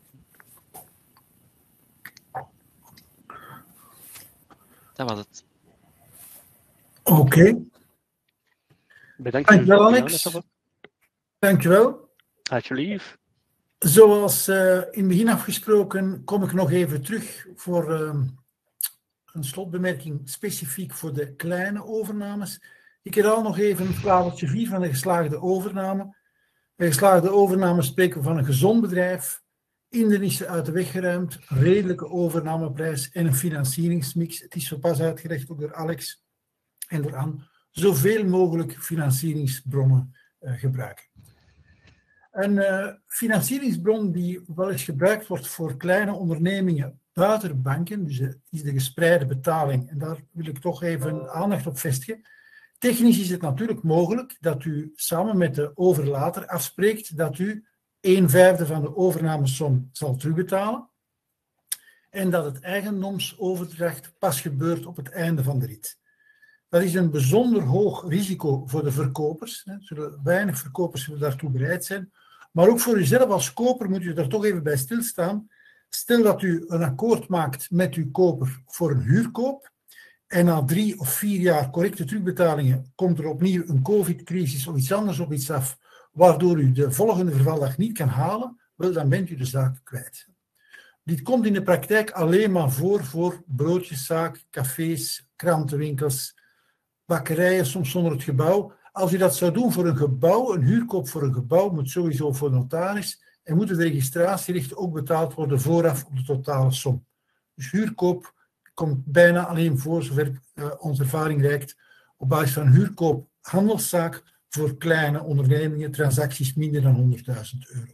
Dat was het. Oké. Okay. Bedankt. Dankjewel, Alex. Dankjewel. Alsjeblieft. Zoals uh, in het begin afgesproken, kom ik nog even terug voor uh, een slotbemerking specifiek voor de kleine overnames. Ik herhaal nog even klavertje vier van de geslaagde overname. Bij geslaagde overname spreken we van een gezond bedrijf, hindernissen uit de weg geruimd, redelijke overnameprijs en een financieringsmix. Het is zo pas uitgelegd ook door Alex en door Anne. Zoveel mogelijk financieringsbronnen uh, gebruiken. Een uh, financieringsbron die wel eens gebruikt wordt voor kleine ondernemingen buiten banken, dus uh, is de gespreide betaling. En daar wil ik toch even aandacht op vestigen. Technisch is het natuurlijk mogelijk dat u samen met de overlater afspreekt dat u een vijfde van de overnamesom zal terugbetalen en dat het eigendomsoverdracht pas gebeurt op het einde van de rit. Dat is een bijzonder hoog risico voor de verkopers. Er zullen weinig verkopers zullen daartoe bereid zijn. Maar ook voor uzelf als koper moet u er toch even bij stilstaan. Stel dat u een akkoord maakt met uw koper voor een huurkoop en na drie of vier jaar correcte terugbetalingen komt er opnieuw een covid-crisis of iets anders op iets af, waardoor u de volgende vervaldag niet kan halen, wel, dan bent u de zaak kwijt. Dit komt in de praktijk alleen maar voor voor broodjeszaak, cafés, krantenwinkels, bakkerijen, soms zonder het gebouw. Als u dat zou doen voor een gebouw, een huurkoop voor een gebouw, moet sowieso voor notaris en moeten de registratierechten ook betaald worden vooraf op de totale som. Dus huurkoop komt bijna alleen voor, zover uh, onze ervaring reikt, op basis van huurkoop handelszaak voor kleine ondernemingen, transacties minder dan honderdduizend euro.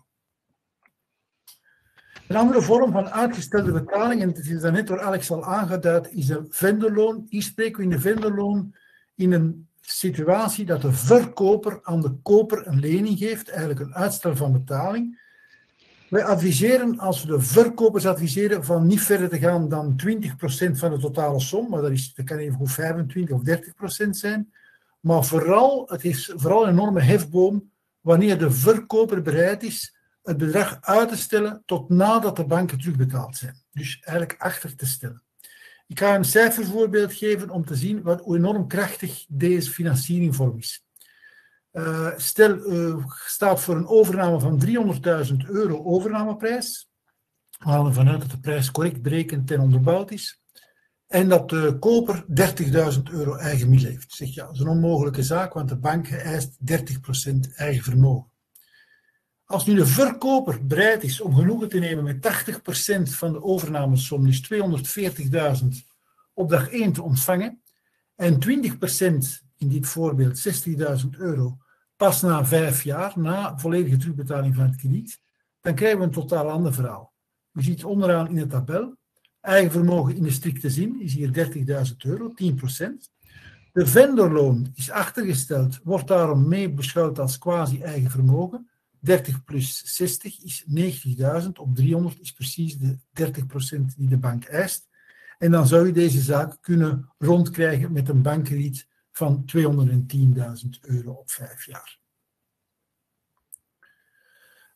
Een andere vorm van uitgestelde betaling, en het is daarnet door Alex al aangeduid, is de vendorloon. Hier spreken we in de vendorloon in een situatie dat de verkoper aan de koper een lening geeft, eigenlijk een uitstel van betaling. Wij adviseren, als we de verkopers adviseren, van niet verder te gaan dan twintig procent van de totale som, maar dat, is, dat kan even goed vijfentwintig of dertig procent zijn. Maar vooral, het heeft vooral een enorme hefboom wanneer de verkoper bereid is het bedrag uit te stellen tot nadat de banken terugbetaald zijn. Dus eigenlijk achter te stellen. Ik ga een cijfervoorbeeld geven om te zien wat, hoe enorm krachtig deze financieringvorm is. Uh, stel, uh, staat voor een overname van driehonderdduizend euro overnameprijs. We gaan ervan uit dat de prijs correct berekend en onderbouwd is. En dat de koper dertigduizend euro eigen middel heeft. Zeg, ja, dat is een onmogelijke zaak, want de bank eist dertig procent eigen vermogen. Als nu de verkoper bereid is om genoegen te nemen met tachtig procent van de overnamesom, dus tweehonderdveertigduizend op dag één te ontvangen, en twintig procent, in dit voorbeeld zestigduizend euro, pas na vijf jaar, na volledige terugbetaling van het krediet, dan krijgen we een totaal ander verhaal. U ziet onderaan in de tabel, eigen vermogen in de strikte zin is hier dertigduizend euro, tien procent. De vendorloon is achtergesteld, wordt daarom mee beschouwd als quasi-eigen vermogen. dertig plus zestig is negentigduizend, op driehonderd is precies de dertig procent die de bank eist. En dan zou u deze zaak kunnen rondkrijgen met een bankkrediet van tweehonderdtienduizend euro op vijf jaar.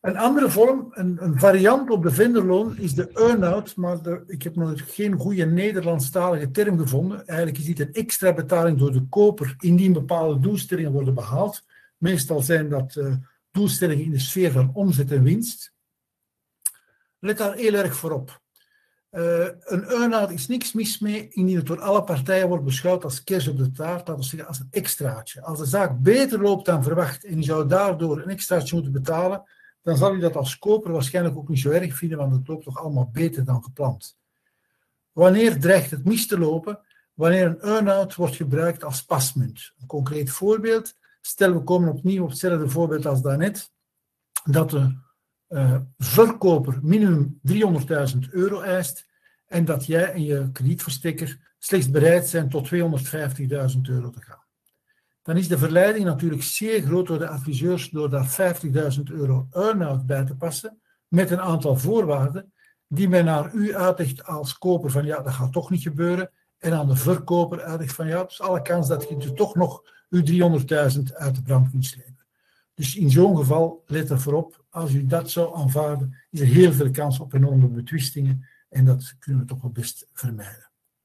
Een andere vorm, een, een variant op de venderloon, is de earn-out, maar de, ik heb nog geen goede Nederlandstalige term gevonden. Eigenlijk is dit een extra betaling door de koper indien bepaalde doelstellingen worden behaald. Meestal zijn dat uh, doelstellingen in de sfeer van omzet en winst. Let daar heel erg voor op. Uh, een earn-out is niks mis mee indien het door alle partijen wordt beschouwd als kers op de taart, laten we zeggen als een extraatje. Als de zaak beter loopt dan verwacht en je zou daardoor een extraatje moeten betalen, dan zal u dat als koper waarschijnlijk ook niet zo erg vinden, want het loopt toch allemaal beter dan gepland. Wanneer dreigt het mis te lopen? Wanneer een earn-out wordt gebruikt als pasmunt. Een concreet voorbeeld, stel we komen opnieuw op hetzelfde voorbeeld als daarnet, dat de uh, verkoper minimum driehonderdduizend euro eist en dat jij en je kredietverstrekker slechts bereid zijn tot tweehonderdvijftigduizend euro te gaan. Dan is de verleiding natuurlijk zeer groot door de adviseurs door daar vijftigduizend euro earn-out bij te passen met een aantal voorwaarden die men naar u uitlegt als koper van ja, dat gaat toch niet gebeuren en aan de verkoper uitlegt van ja, het is alle kans dat je er toch nog uw driehonderdduizend uit de brand kunt slepen. Dus in zo'n geval, let ervoor op, als u dat zou aanvaarden, is er heel veel kans op enorme betwistingen en dat kunnen we toch wel best vermijden.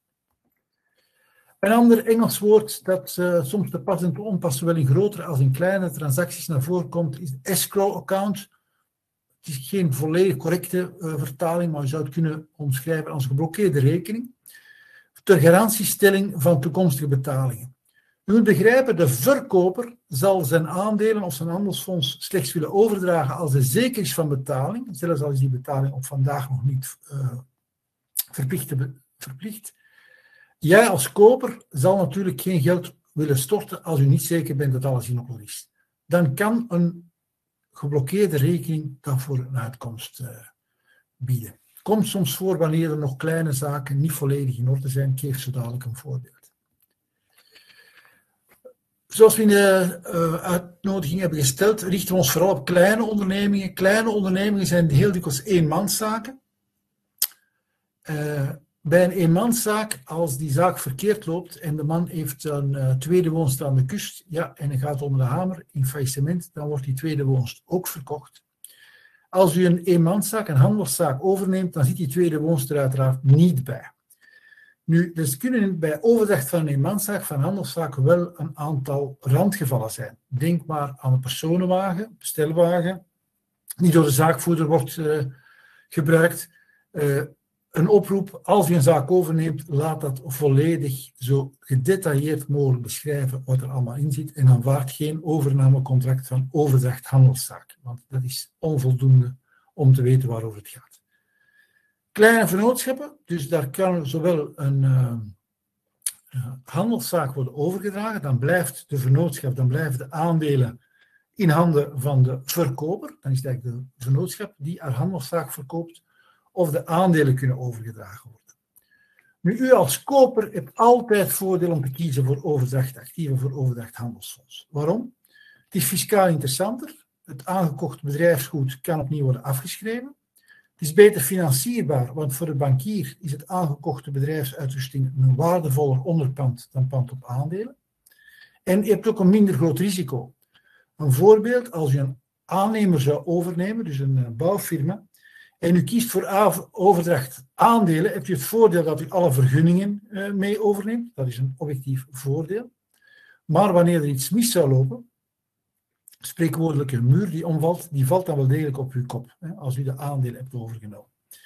Een ander Engels woord dat uh, soms te pas en te onpas, zowel in grotere als in kleine transacties naar voren komt, is de escrow account. Het is geen volledig correcte uh, vertaling, maar je zou het kunnen omschrijven als geblokkeerde rekening. Ter garantiestelling van toekomstige betalingen. U moet begrijpen, de verkoper zal zijn aandelen of zijn handelsfonds slechts willen overdragen als er zeker is van betaling, zelfs al is die betaling op vandaag nog niet uh, verplicht, verplicht. Jij als koper zal natuurlijk geen geld willen storten als u niet zeker bent dat alles in orde is. Dan kan een geblokkeerde rekening daarvoor een uitkomst uh, bieden. Komt soms voor wanneer er nog kleine zaken niet volledig in orde zijn. Ik geef zo dadelijk een voorbeeld. Zoals we in de uh, uitnodiging hebben gesteld, richten we ons vooral op kleine ondernemingen. Kleine ondernemingen zijn heel dikwijls eenmanszaken. Uh, Bij een eenmanszaak, als die zaak verkeerd loopt en de man heeft een uh, tweede woonst aan de kust, ja, en hij gaat onder de hamer in faillissement, dan wordt die tweede woonst ook verkocht. Als u een eenmanszaak, een handelszaak overneemt, dan zit die tweede woonst er uiteraard niet bij. Nu, dus kunnen bij overdracht van een eenmanszaak, van een handelszaak, wel een aantal randgevallen zijn. Denk maar aan een personenwagen, bestelwagen, die door de zaakvoerder wordt uh, gebruikt. Uh, Een oproep, als u een zaak overneemt, laat dat volledig zo gedetailleerd mogelijk beschrijven wat er allemaal in zit en aanvaard geen overnamecontract van overdracht handelszaak, want dat is onvoldoende om te weten waarover het gaat. Kleine vennootschappen, dus daar kan zowel een uh, uh, handelszaak worden overgedragen, dan blijft de vennootschap, dan blijven de aandelen in handen van de verkoper, dan is het eigenlijk de vennootschap die haar handelszaak verkoopt, of de aandelen kunnen overgedragen worden. Nu, u als koper hebt altijd voordeel om te kiezen voor overdracht actieven, voor overdracht handelsfonds. Waarom? Het is fiscaal interessanter. Het aangekochte bedrijfsgoed kan opnieuw worden afgeschreven. Het is beter financierbaar, want voor de bankier is het aangekochte bedrijfsuitrusting een waardevoller onderpand dan pand op aandelen. En je hebt ook een minder groot risico. Een voorbeeld, als u een aannemer zou overnemen, dus een bouwfirma, en u kiest voor overdracht aandelen, hebt u het voordeel dat u alle vergunningen uh, mee overneemt. Dat is een objectief voordeel. Maar wanneer er iets mis zou lopen, spreekwoordelijk een muur die omvalt, die valt dan wel degelijk op uw kop, hè, als u de aandelen hebt overgenomen.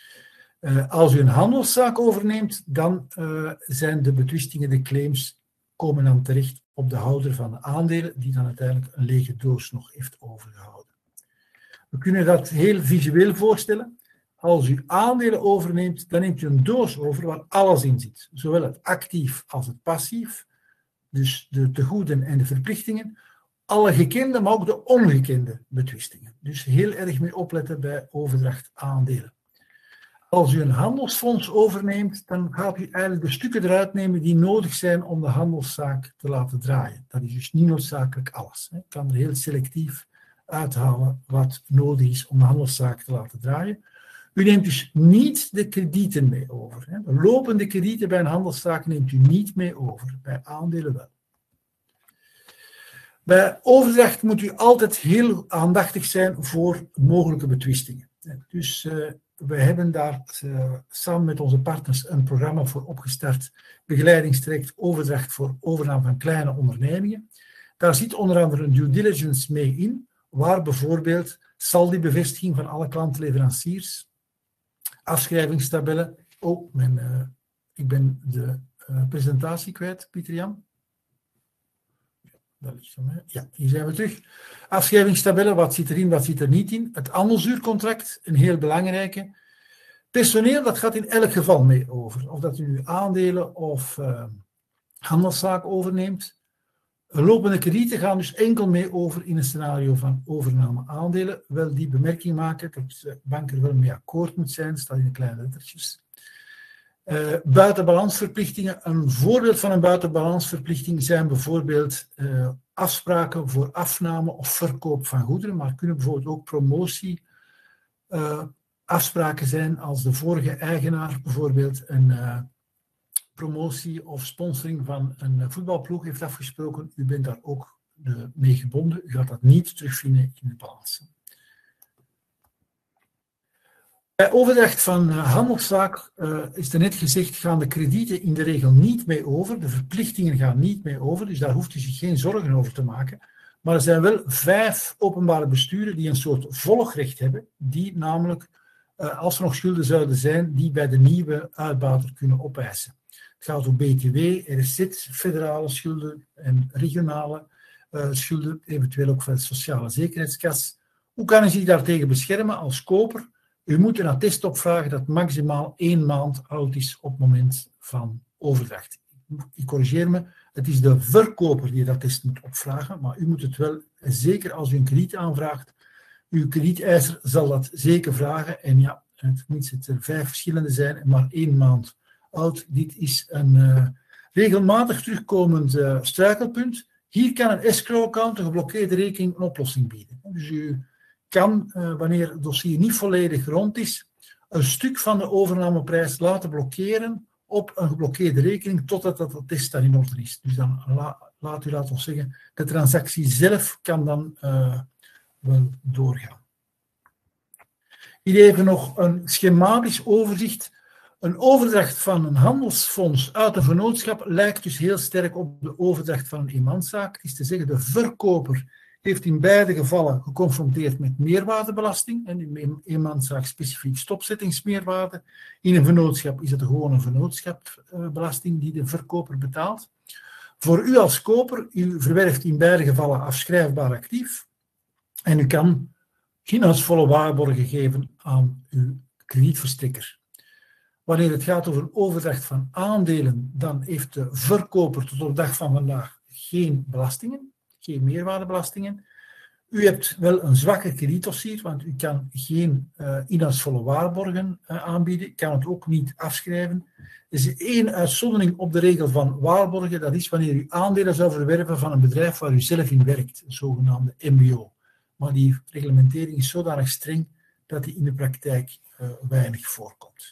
Uh, als u een handelszaak overneemt, dan uh, zijn de betwistingen, de claims, komen dan terecht op de houder van de aandelen, die dan uiteindelijk een lege doos nog heeft overgehouden. We kunnen dat heel visueel voorstellen. Als u aandelen overneemt, dan neemt u een doos over waar alles in zit. Zowel het actief als het passief. Dus de tegoeden en de verplichtingen. Alle gekende, maar ook de ongekende betwistingen. Dus heel erg mee opletten bij overdracht aandelen. Als u een handelsfonds overneemt, dan gaat u eigenlijk de stukken eruit nemen die nodig zijn om de handelszaak te laten draaien. Dat is dus niet noodzakelijk alles. Ik kan er heel selectief uithalen wat nodig is om de handelszaak te laten draaien. U neemt dus niet de kredieten mee over. De lopende kredieten bij een handelszaak neemt u niet mee over, bij aandelen wel. Bij overdracht moet u altijd heel aandachtig zijn voor mogelijke betwistingen. Dus uh, we hebben daar uh, samen met onze partners een programma voor opgestart, begeleidingstraject overdracht voor overname van kleine ondernemingen. Daar zit onder andere een due diligence mee in, waar bijvoorbeeld saldi-bevestiging van alle klantleveranciers, afschrijvingstabellen. Oh, mijn, uh, ik ben de uh, presentatie kwijt, Pieter-Jan. Dat ligt van mij. Ja, hier zijn we terug. Afschrijvingstabellen, wat zit erin, wat zit er niet in. Het andelzuurcontract, een heel belangrijke. Personeel, dat gaat in elk geval mee over. Of dat u nu aandelen of uh, handelszaak overneemt. Lopende kredieten gaan dus enkel mee over in een scenario van overname aandelen. Wel die bemerking maken dat de bank er wel mee akkoord moet zijn, staat in de kleine lettertjes. Uh, buitenbalansverplichtingen. Een voorbeeld van een buitenbalansverplichting zijn bijvoorbeeld uh, afspraken voor afname of verkoop van goederen, maar kunnen bijvoorbeeld ook promotie uh, afspraken zijn als de vorige eigenaar bijvoorbeeld een uh, promotie of sponsoring van een voetbalploeg heeft afgesproken. U bent daar ook uh, mee gebonden. U gaat dat niet terugvinden in de balansen. Bij overdracht van handelszaak uh, is er net gezegd, gaan de kredieten in de regel niet mee over. De verplichtingen gaan niet mee over, dus daar hoeft u zich geen zorgen over te maken. Maar er zijn wel vijf openbare besturen die een soort volgrecht hebben, die namelijk, uh, als er nog schulden zouden zijn, die bij de nieuwe uitbater kunnen opeisen. Het gaat om B T W, R S Z, federale schulden en regionale uh, schulden, eventueel ook van de sociale zekerheidskas. Hoe kan u zich daartegen beschermen als koper? U moet een attest opvragen dat maximaal één maand oud is op het moment van overdracht. Ik corrigeer me, het is de verkoper die dat attest moet opvragen, maar u moet het wel, zeker als u een krediet aanvraagt, uw kredieteiser zal dat zeker vragen. En ja, tenminste het er vijf verschillende zijn en maar één maand oud. Dit is een uh, regelmatig terugkomend uh, struikelpunt. Hier kan een escrow-account, een geblokkeerde rekening, een oplossing bieden. Dus u kan, uh, wanneer het dossier niet volledig rond is, een stuk van de overnameprijs laten blokkeren op een geblokkeerde rekening totdat dat attest daar in orde is. Dus dan la, laat u, laten we zeggen, de transactie zelf kan dan uh, wel doorgaan. Hier even nog een schematisch overzicht. Een overdracht van een handelsfonds uit een vennootschap lijkt dus heel sterk op de overdracht van een eenmanszaak. Het is te zeggen, de verkoper heeft in beide gevallen geconfronteerd met meerwaardebelasting. En in een eenmanszaak specifiek stopzettingsmeerwaarde. In een vennootschap is het gewoon een vennootschapbelasting die de verkoper betaalt. Voor u als koper, u verwerft in beide gevallen afschrijfbaar actief. En u kan inhoudsvolle waarborgen geven aan uw kredietverstrekker. Wanneer het gaat over een overdracht van aandelen, dan heeft de verkoper tot op de dag van vandaag geen belastingen, geen meerwaardebelastingen. U hebt wel een zwakke kredietdossier, want u kan geen uh, inhoudsvolle waarborgen uh, aanbieden, kan het ook niet afschrijven. Er is één uitzondering op de regel van waarborgen, dat is wanneer u aandelen zou verwerven van een bedrijf waar u zelf in werkt, een zogenaamde M B O. Maar die reglementering is zodanig streng dat die in de praktijk uh, weinig voorkomt.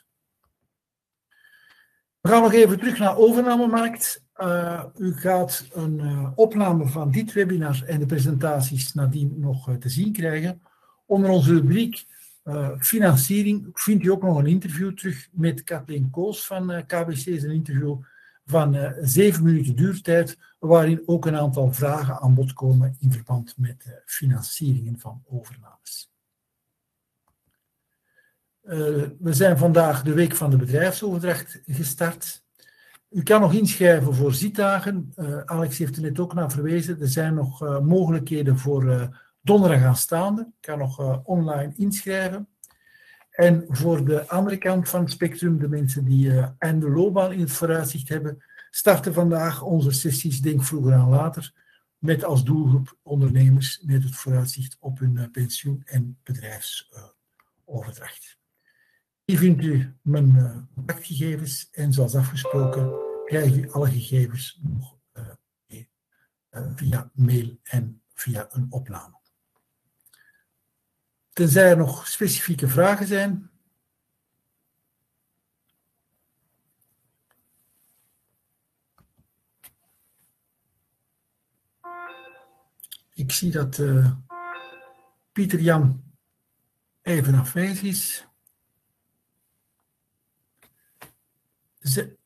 We gaan nog even terug naar overnamemarkt. Uh, u gaat een uh, opname van dit webinar en de presentaties nadien nog uh, te zien krijgen. Onder onze rubriek uh, financiering vindt u ook nog een interview terug met Kathleen Koos van uh, K B C. Een interview van uh, zeven minuten duurtijd, waarin ook een aantal vragen aan bod komen in verband met uh, financieringen van overnames. Uh, we zijn vandaag de week van de bedrijfsoverdracht gestart. U kan nog inschrijven voor zitdagen. Uh, Alex heeft er net ook naar verwezen. Er zijn nog uh, mogelijkheden voor uh, donderdag aanstaande. U kan nog uh, online inschrijven. En voor de andere kant van het spectrum, de mensen die uh, einde loopbaan in het vooruitzicht hebben, starten vandaag onze sessies Denk vroeger aan later, met als doelgroep ondernemers met het vooruitzicht op hun uh, pensioen en bedrijfsoverdracht. Uh, Hier vindt u mijn uh, contactgegevens en zoals afgesproken krijgt u alle gegevens nog uh, mee, uh, via mail en via een opname. Tenzij er nog specifieke vragen zijn. Ik zie dat uh, Pieter Jan even afwezig is. Z-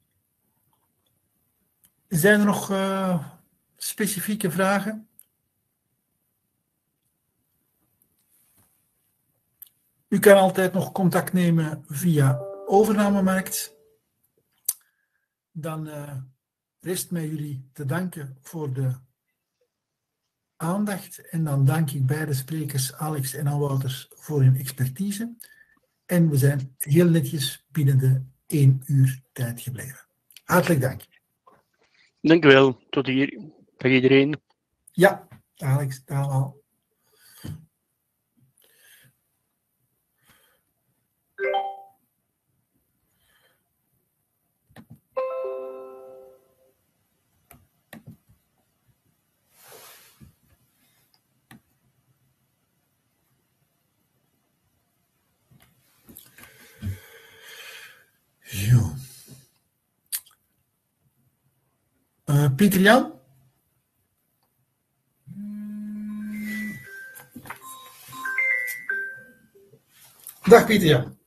Zijn er nog uh, specifieke vragen? U kan altijd nog contact nemen via Overnamemarkt. Dan uh, rest mij jullie te danken voor de aandacht. En dan dank ik beide sprekers, Alex en Anne Wouters, voor hun expertise. En we zijn heel netjes binnen de één uur tijd gebleven. Hartelijk dank. Dank u wel. Tot hier. Dag iedereen. Ja, Alex, dag allemaal. Zo. Uh, Pieter Jan? Dag Pieter Jan.